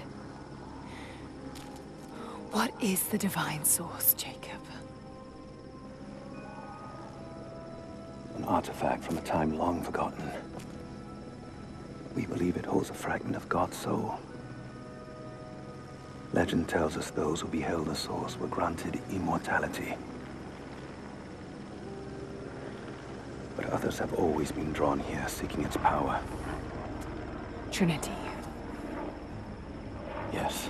What is the divine source, Jacob? An artifact from a time long forgotten. We believe it holds a fragment of God's soul. Legend tells us those who beheld the source were granted immortality. But others have always been drawn here, seeking its power. Trinity. Yes.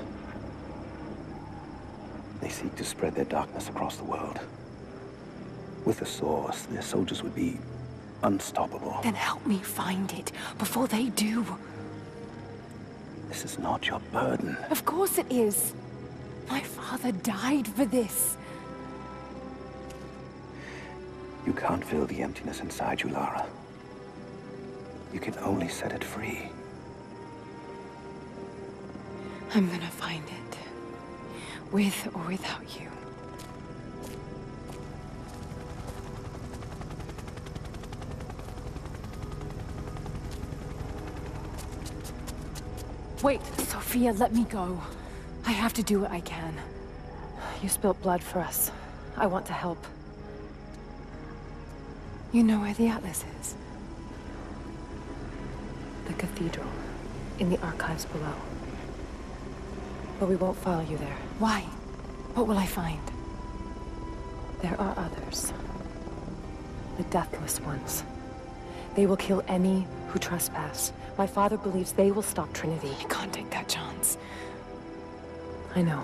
They seek to spread their darkness across the world. With the source, their soldiers would be unstoppable. Then help me find it before they do. This is not your burden. Of course it is. My father died for this. You can't fill the emptiness inside you, Lara. You can only set it free. I'm gonna find it. With or without you. Wait! Sophia, let me go. I have to do what I can. You spilt blood for us. I want to help. You know where the Atlas is? The cathedral. In the archives below. But we won't follow you there. Why? What will I find? There are others. The Deathless Ones. They will kill any who trespass. My father believes they will stop Trinity. I can't take that chance. I know.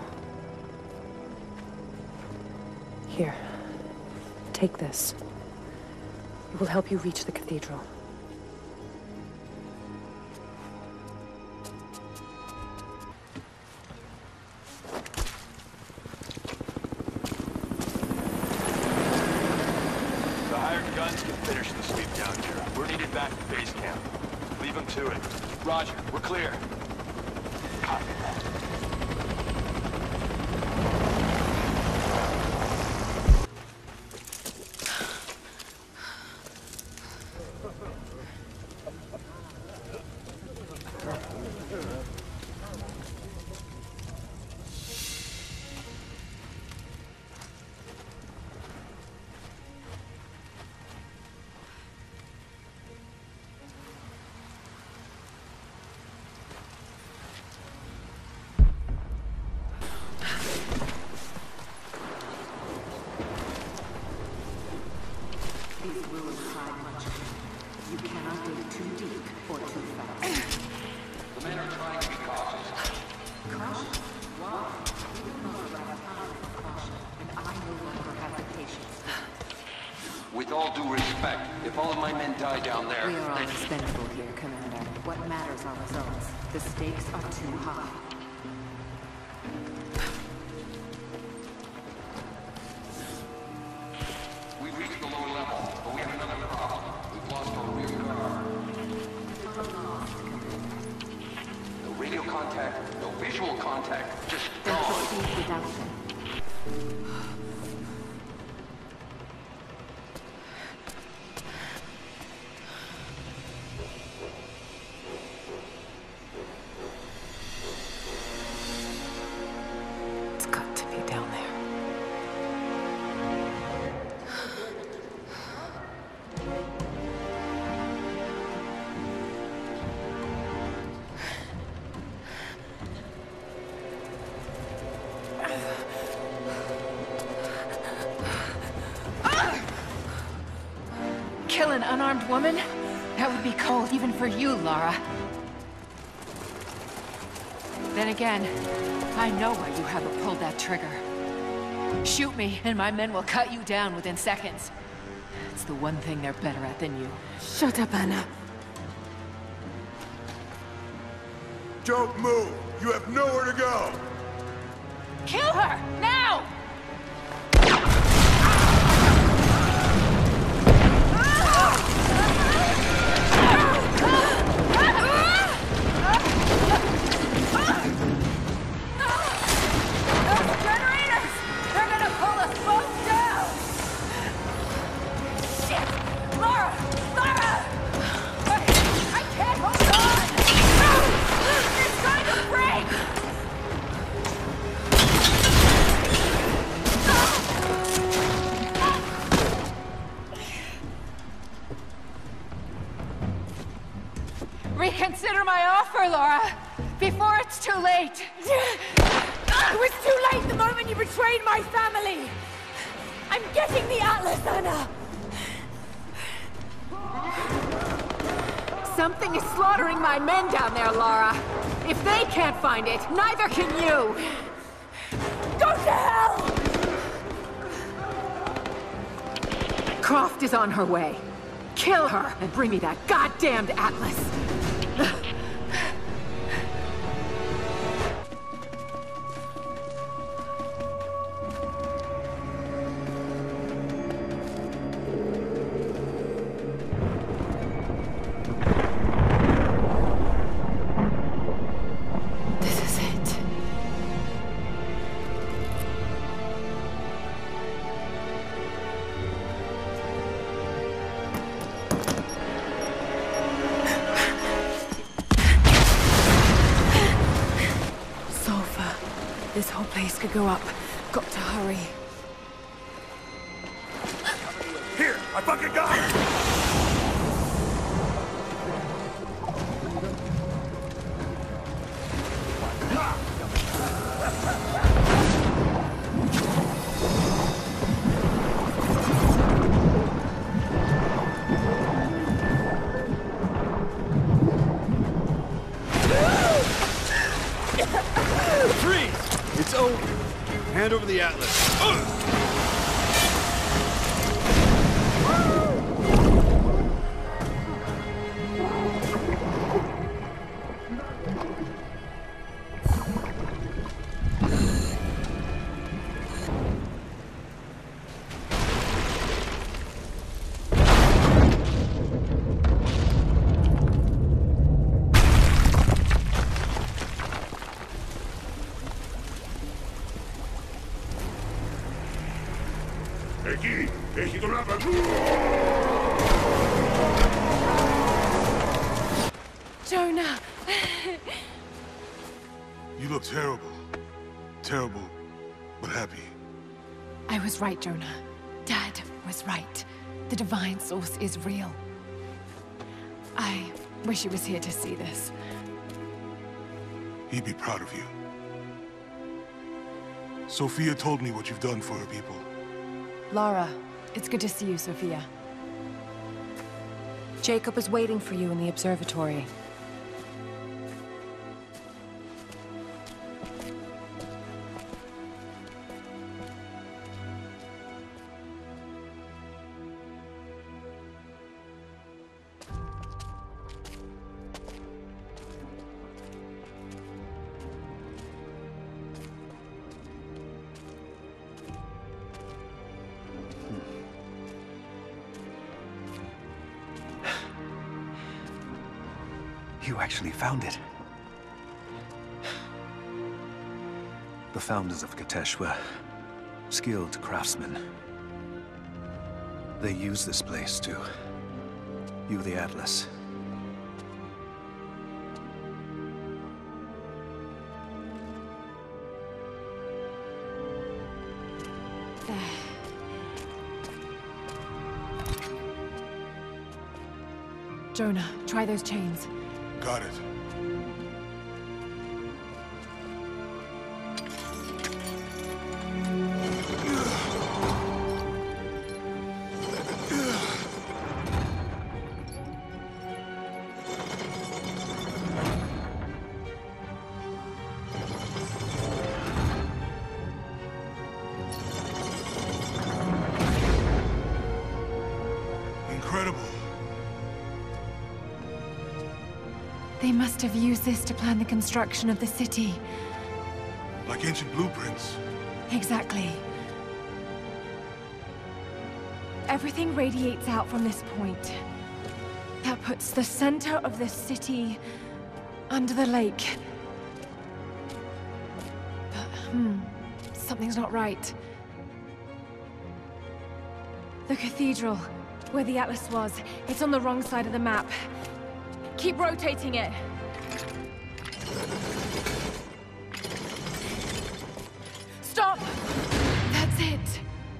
Here. Take this. It will help you reach the cathedral. The hired guns can finish the sweep down here. We're needed back at base camp. Leave them to it. Roger, we're clear. Copy that. all due respect, if all of my men die down there... We are all expendable here, Commander. What matters are results. The stakes are too high. We reached the lower level, but we have another problem. We've lost our rear guard. No radio contact, no visual contact, just Then gone. proceed without them. It's got to be down there. Kill an unarmed woman? That would be cold even for you, Lara. Then again, I know why you haven't pulled that trigger. Shoot me, and my men will cut you down within seconds. It's the one thing they're better at than you. Shut up, Anna. Don't move! You have nowhere to go! Kill her! Now! Reconsider my offer, Laura, before it's too late. It was too late the moment you betrayed my family. I'm getting the Atlas, Anna. Something is slaughtering my men down there, Lara. If they can't find it, neither can you. Go to hell! Croft is on her way. Kill her and bring me that goddamned Atlas. This is it. Sulfur. This whole place could go up. Got to hurry. Here, I fucking got it! Freeze! It's over. Hand over the Atlas. Ugh! Εκεί! Έχει τον άπαξο! Jonah! You look terrible. Terrible, but happy. I was right, Jonah. Dad was right. The divine source is real. I wish he was here to see this. He'd be proud of you. Sophia told me what you've done for her people. Lara, it's good to see you, Sophia. Jacob is waiting for you in the observatory. You actually found it. The founders of Kitezh were skilled craftsmen. They used this place to view the Atlas. There. Jonah, try those chains. Got it. Incredible. They must have used this to plan the construction of the city. Like ancient blueprints. Exactly. Everything radiates out from this point. That puts the center of the city under the lake. But, hmm, something's not right. The cathedral, where the Atlas was, it's on the wrong side of the map. Keep rotating it. Stop! That's it.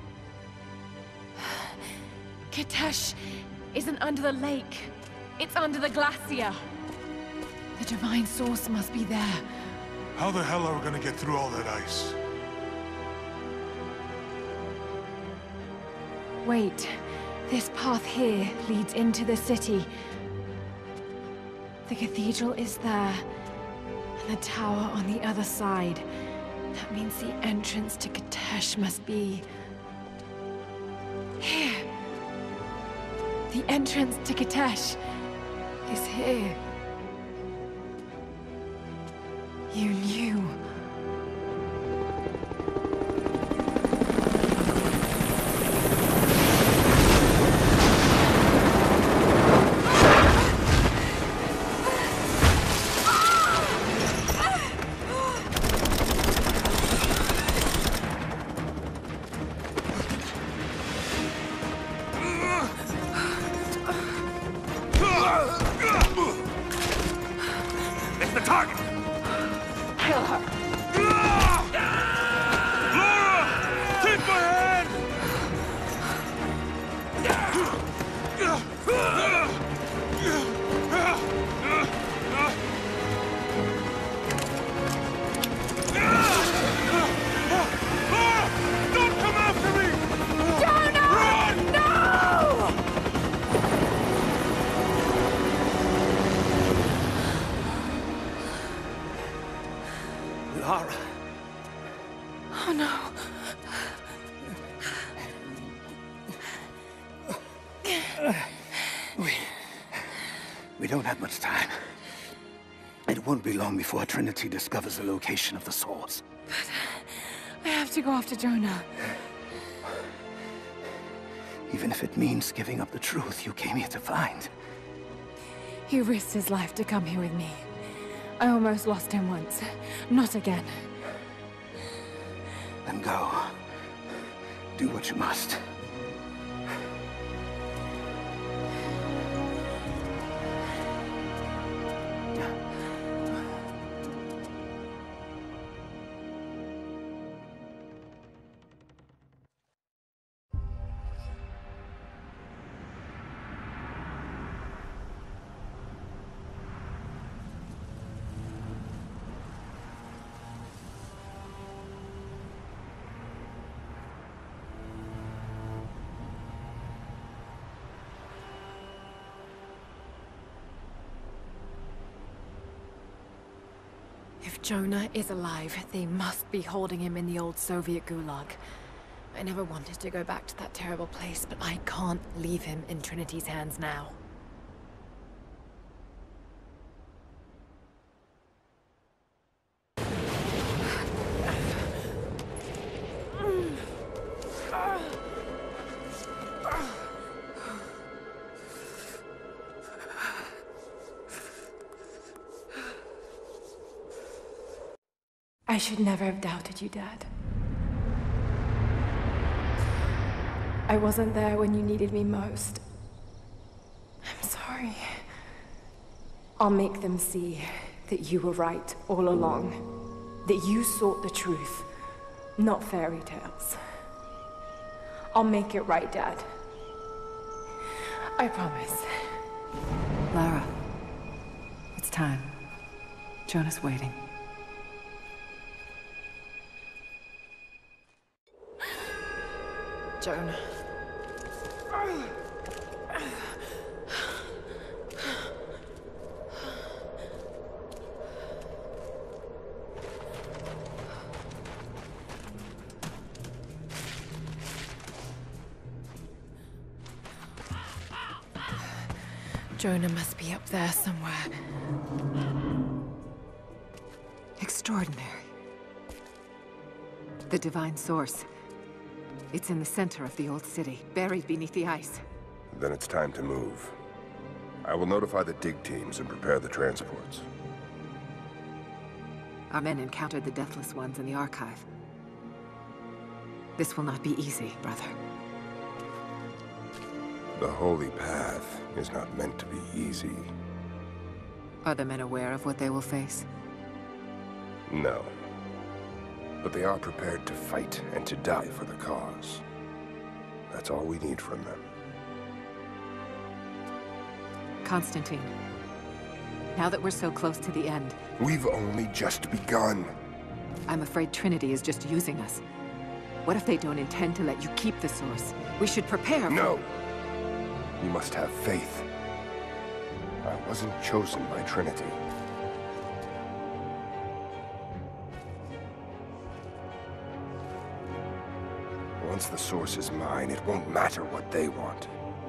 Kitezh isn't under the lake. It's under the glacier. The divine source must be there. How the hell are we gonna get through all that ice? Wait. This path here leads into the city. The cathedral is there, and the tower on the other side. That means the entrance to Kitezh must be... here. The entrance to Kitezh is here. You knew. It's the target! Kill her! Laura! Take my hand! Laura! Don't come after me! Jonah! Run! No! Lara. Oh no. We... We don't have much time. It won't be long before Trinity discovers the location of the source. But I have to go after Jonah. Even if it means giving up the truth you came here to find. He risked his life to come here with me. I almost lost him once. Not again. Then go. Do what you must. If Jonah is alive, they must be holding him in the old Soviet gulag. I never wanted to go back to that terrible place, but I can't leave him in Trinity's hands now. I should never have doubted you, Dad. I wasn't there when you needed me most. I'm sorry. I'll make them see that you were right all along. That you sought the truth, not fairy tales. I'll make it right, Dad. I promise. Lara, it's time. Jonah's waiting. Jonah. Jonah must be up there somewhere. Extraordinary. The Divine Source. It's in the center of the old city, buried beneath the ice. Then it's time to move. I will notify the dig teams and prepare the transports. Our men encountered the Deathless Ones in the Archive. This will not be easy, brother. The Holy Path is not meant to be easy. Are the men aware of what they will face? No. But they are prepared to fight and to die for the cause. That's all we need from them. Constantine, now that we're so close to the end... We've only just begun. I'm afraid Trinity is just using us. What if they don't intend to let you keep the Source? We should prepare for... No! You must have faith. I wasn't chosen by Trinity. Once the Source is mine, it won't matter what they want.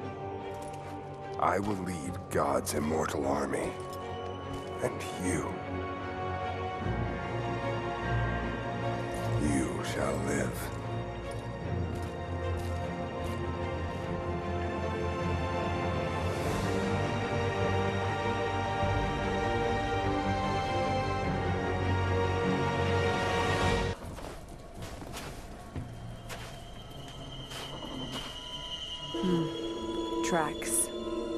I will lead God's immortal army. And you... you shall live. Tracks.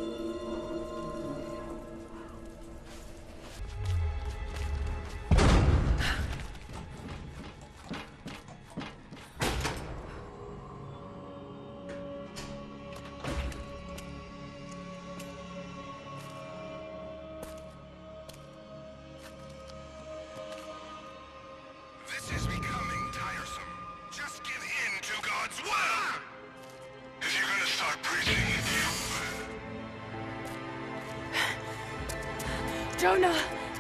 This is becoming tiresome. Just give in to God's will! If you're gonna start preaching, Jonah!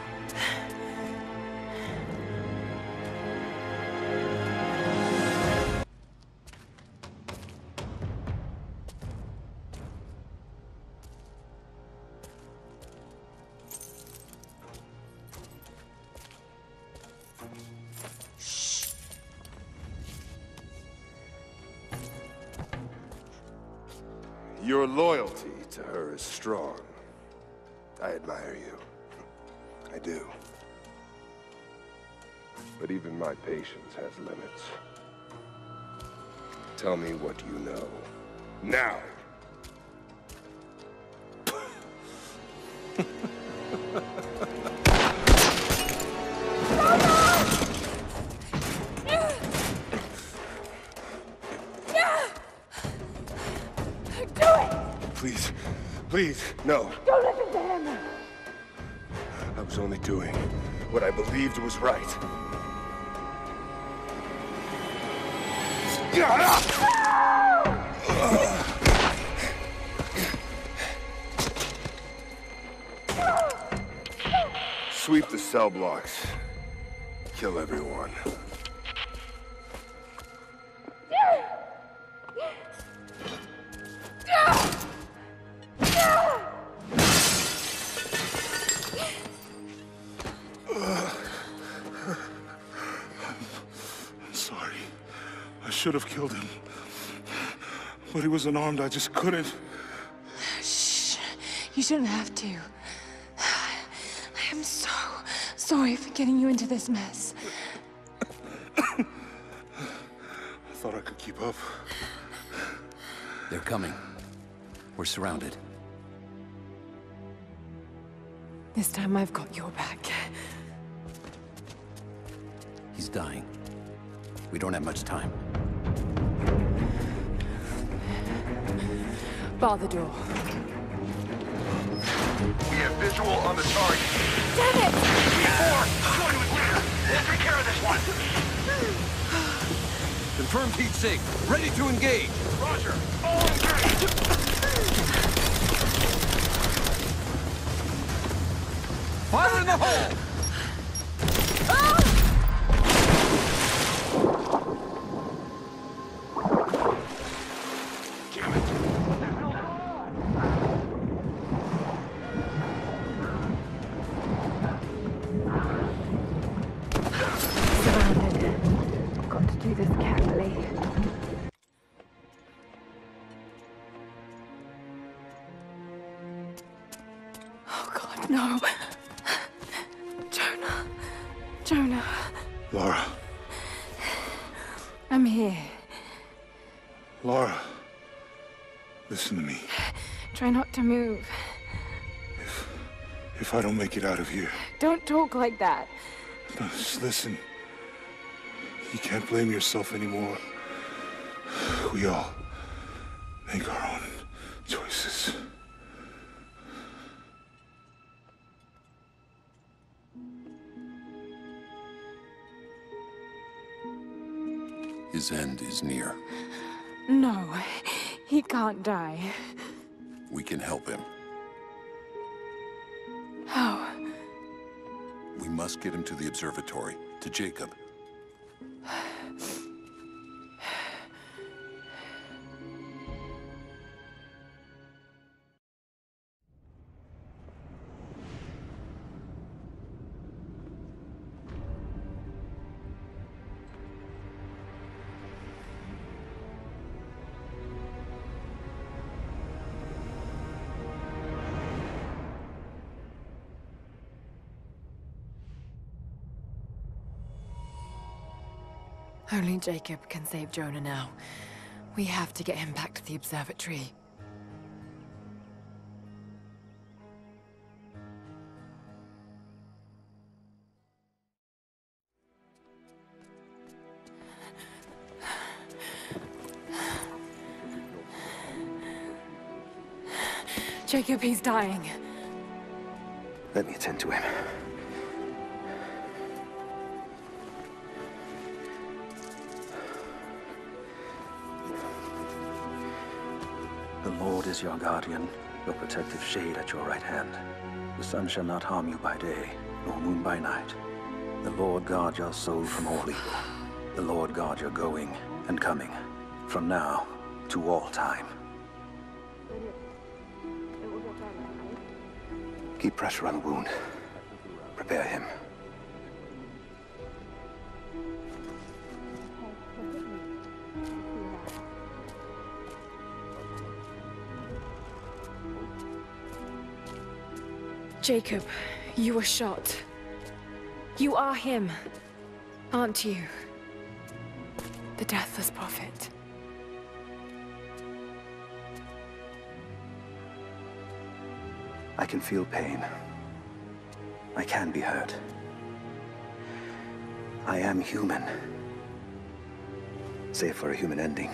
Your loyalty to her is strong. I admire you. I do. But even my patience has limits. Tell me what you know. Now! Please, please, no. Don't listen to him! I was only doing what I believed was right. Sweep the cell blocks. Kill everyone. I should have killed him. But he was unarmed, I just couldn't. Shh. You shouldn't have to. I am so sorry for getting you into this mess. keep up. They're coming. We're surrounded. This time I've got your back. He's dying. We don't have much time. Bar the door. We have visual on the target. Damn it! Four, join with leader. We'll take care of this one. Confirmed heat sink. Ready to engage. Roger. All engaged. Fire in the hole! No. Jonah. Jonah. Lara. I'm here. Lara. Listen to me. Try not to move. If... if I don't make it out of here... Don't talk like that. No, just listen. You can't blame yourself anymore. We all make our own choices. His end is near. No, he can't die. We can help him. How? We must get him to the observatory, to Jacob. Only Jacob can save Jonah now. We have to get him back to the observatory. Jacob, he's dying. Let me attend to him. The Lord is your guardian, your protective shade at your right hand. The sun shall not harm you by day, nor moon by night. The Lord guard your soul from all evil. The Lord guard your going and coming, from now to all time. Keep pressure on the wound. Prepare him. Jacob, you were shot. You are him, aren't you? The Deathless Prophet. I can feel pain. I can be hurt. I am human. Save for a human ending.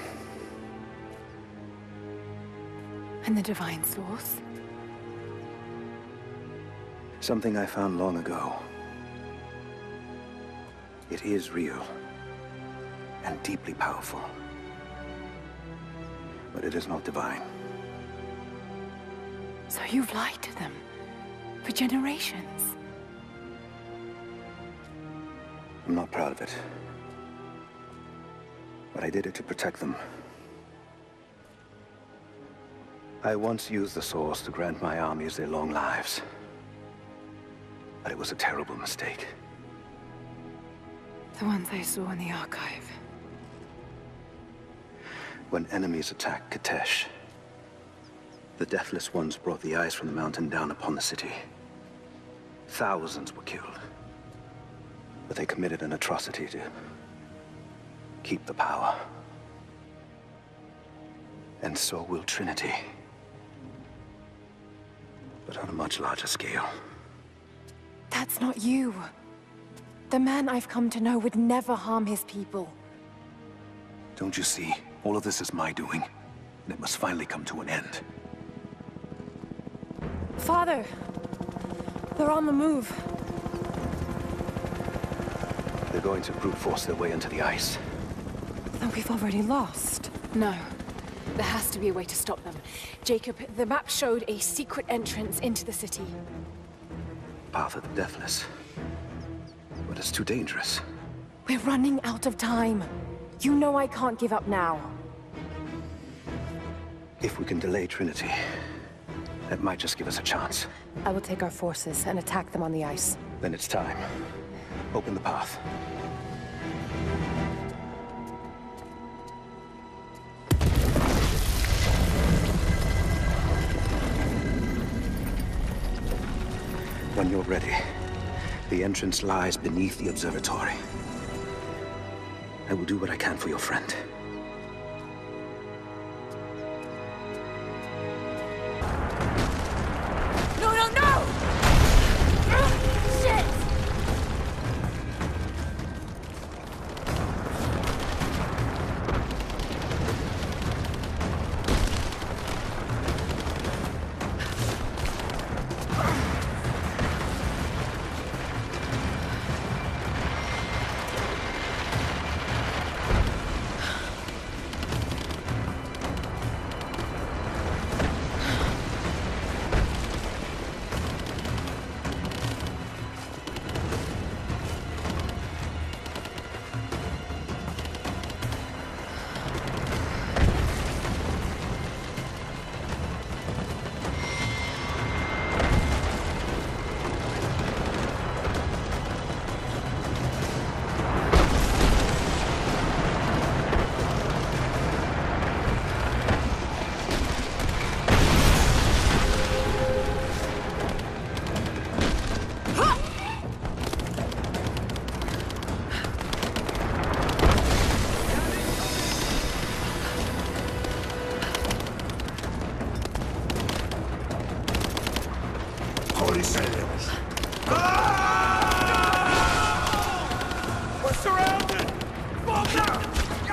And the Divine Source? Something I found long ago. It is real and deeply powerful. But it is not divine. So you've lied to them for generations. I'm not proud of it. But I did it to protect them. I once used the Source to grant my armies their long lives. But it was a terrible mistake. The ones I saw in the archive. When enemies attacked Kitezh, the Deathless Ones brought the ice from the mountain down upon the city. Thousands were killed. But they committed an atrocity to keep the power. And so will Trinity. But on a much larger scale. That's not you. The man I've come to know would never harm his people. Don't you see? All of this is my doing. And it must finally come to an end. Father! They're on the move. They're going to brute force their way into the ice. Then we've already lost. No. There has to be a way to stop them. Jacob, the map showed a secret entrance into the city. Path of the Deathless. But it's too dangerous. We're running out of time. You know I can't give up now. If we can delay Trinity, that might just give us a chance. I will take our forces and attack them on the ice. Then it's time. Open the path. When you're ready, the entrance lies beneath the observatory. I will do what I can for your friend. No, no, no! Shit! We're surrounded! Fall down!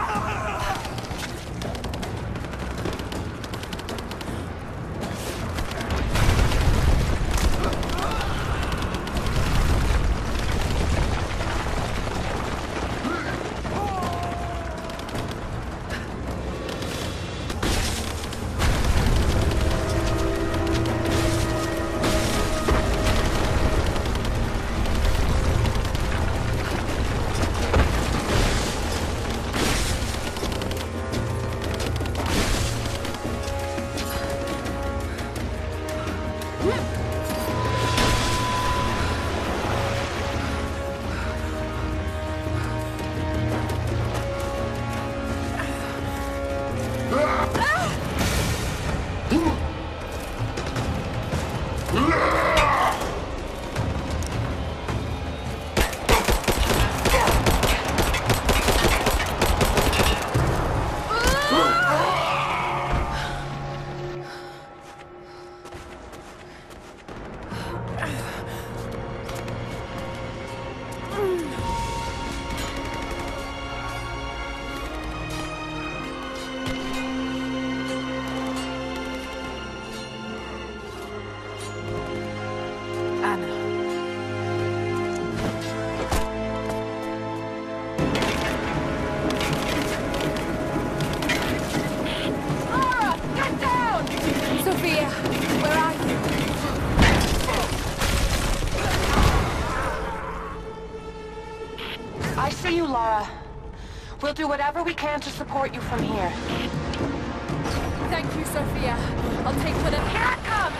We'll do whatever we can to support you from here. Thank you, Sophia. I'll take whatever... Here I come!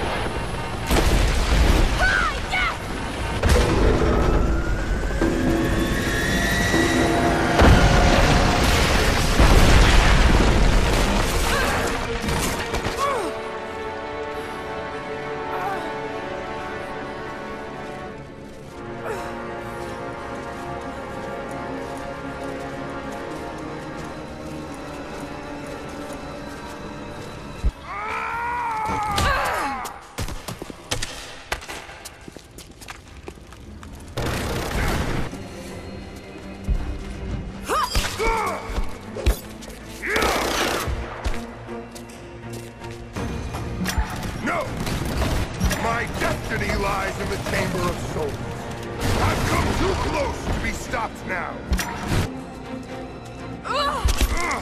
Hi! Yes! No! My destiny lies in the Chamber of Souls. I've come too close to be stopped now. Ugh. Ugh.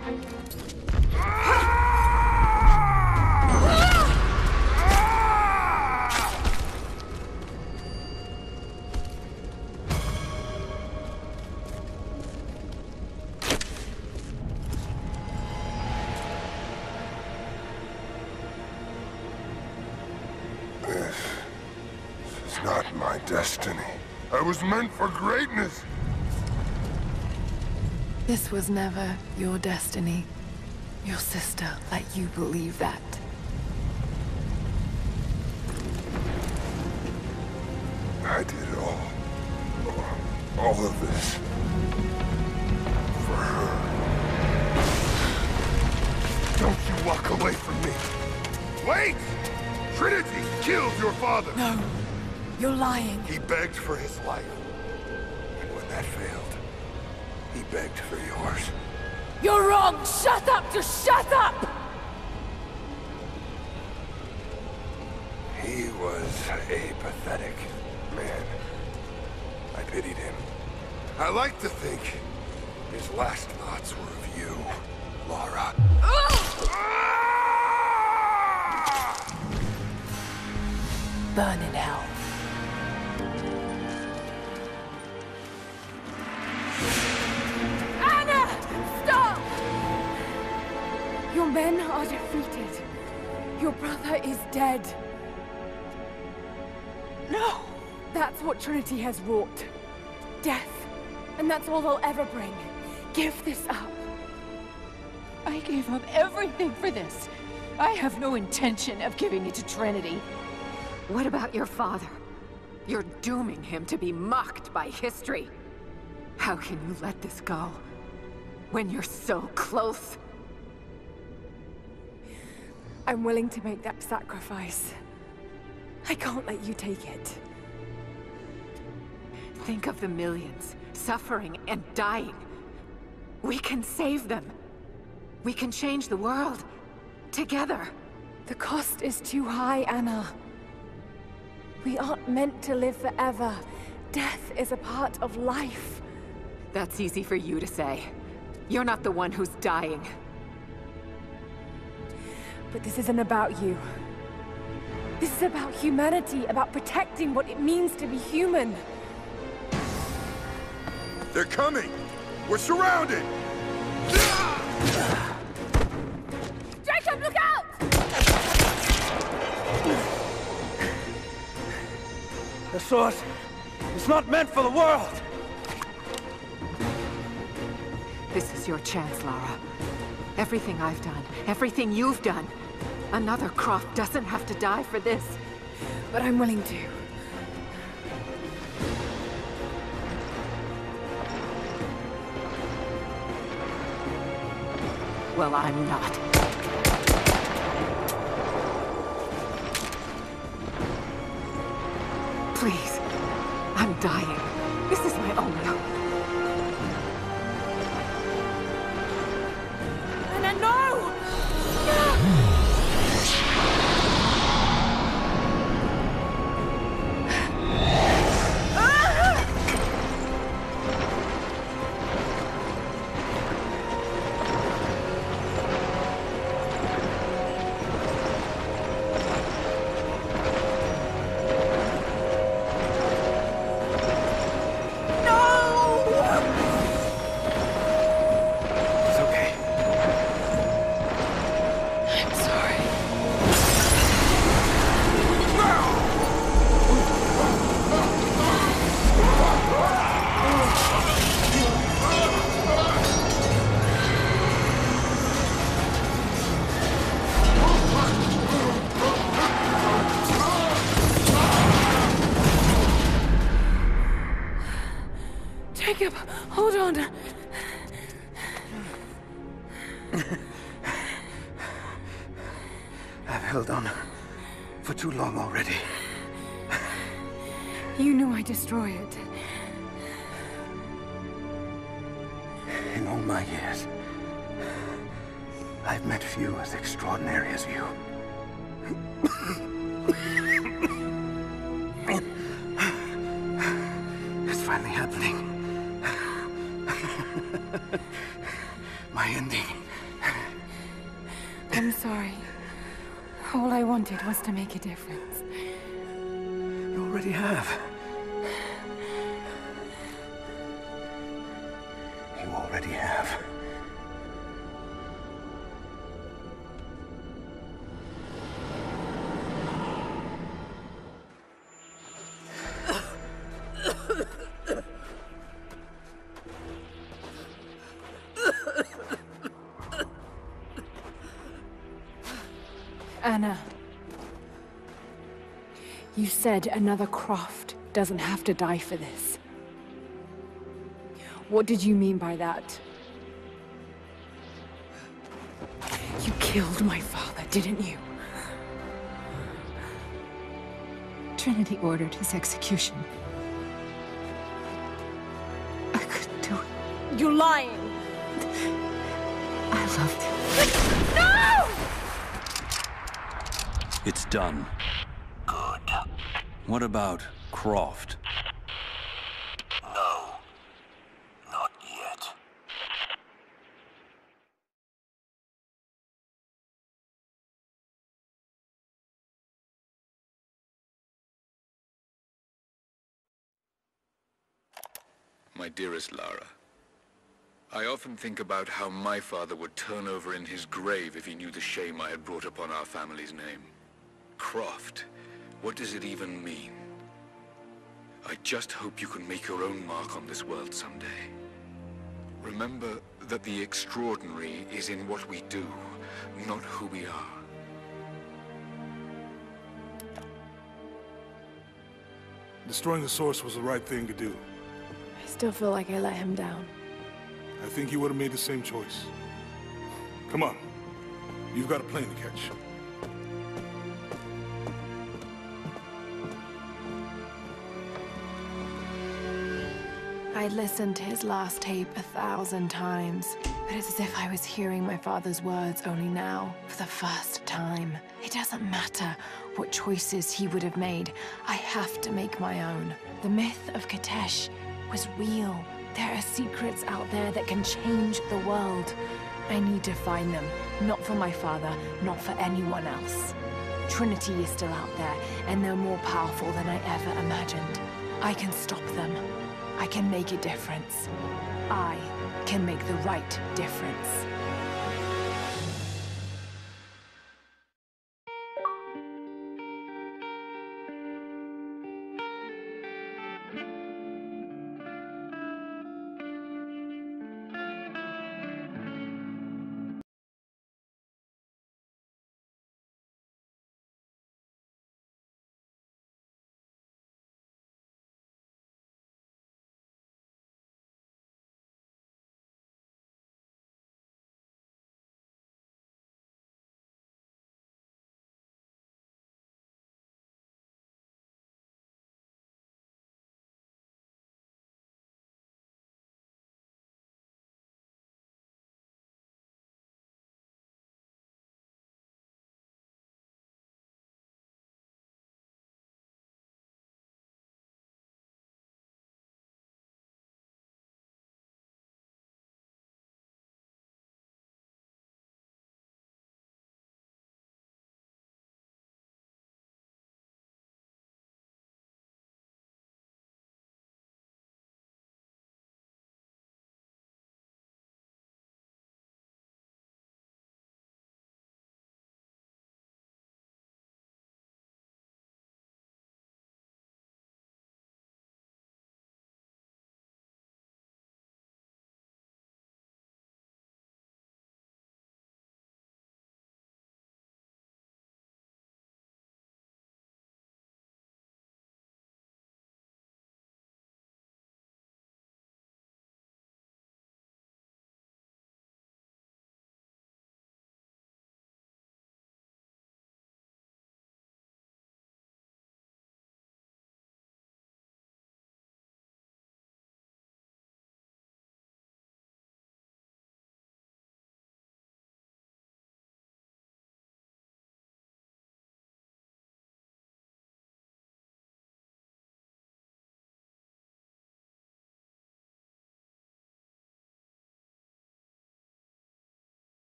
Not my destiny. I was meant for greatness. This was never your destiny. Your sister let you believe that. I did all... all of this... for her. Don't you walk away from me. Wait! Trinity killed your father! No. You're lying. He begged for his life. And when that failed, he begged for yours. You're wrong! Shut up! Just shut up! He was a pathetic man. I pitied him. I like to think his last thoughts were of you, Lara. Burn in hell. Your men are defeated. Your brother is dead. No! That's what Trinity has wrought. Death. And that's all they'll ever bring. Give this up. I gave up everything for this. I have no intention of giving it to Trinity. What about your father? You're dooming him to be mocked by history. How can you let this go? When you're so close? I'm willing to make that sacrifice. I can't let you take it. Think of the millions, suffering and dying. We can save them. We can change the world. Together. The cost is too high, Anna. We aren't meant to live forever. Death is a part of life. That's easy for you to say. You're not the one who's dying. But this isn't about you. This is about humanity, about protecting what it means to be human. They're coming! We're surrounded! Jacob, look out! The sword is not meant for the world! This is your chance, Lara. Everything I've done, everything you've done. Another Croft doesn't have to die for this. But I'm willing to. Well, I'm not. Please. I'm dying. This is my only hope. Anna, no! Jacob, hold on. I've held on for too long already. You knew I'd destroy it. In all my years, I've met few as extraordinary as you. It's finally happening. My ending. I'm sorry. All I wanted was to make a difference. You already have. You already have. Anna. You said another Croft doesn't have to die for this. What did you mean by that? You killed my father, didn't you? Trinity ordered his execution. I couldn't do it. You're lying! I loved him. No! It's done. Good. What about Croft? No. Not yet. My dearest Lara, I often think about how my father would turn over in his grave if he knew the shame I had brought upon our family's name. Croft, what does it even mean? I just hope you can make your own mark on this world someday. Remember that the extraordinary is in what we do, not who we are. Destroying the source was the right thing to do. I still feel like I let him down. I think you would have made the same choice. Come on. You've got a plane to catch. I'd listened to his last tape a thousand times, but it's as if I was hearing my father's words only now, for the first time. It doesn't matter what choices he would have made. I have to make my own. The myth of Kitezh was real. There are secrets out there that can change the world. I need to find them, not for my father, not for anyone else. Trinity is still out there, and they're more powerful than I ever imagined. I can stop them. I can make a difference. I can make the right difference.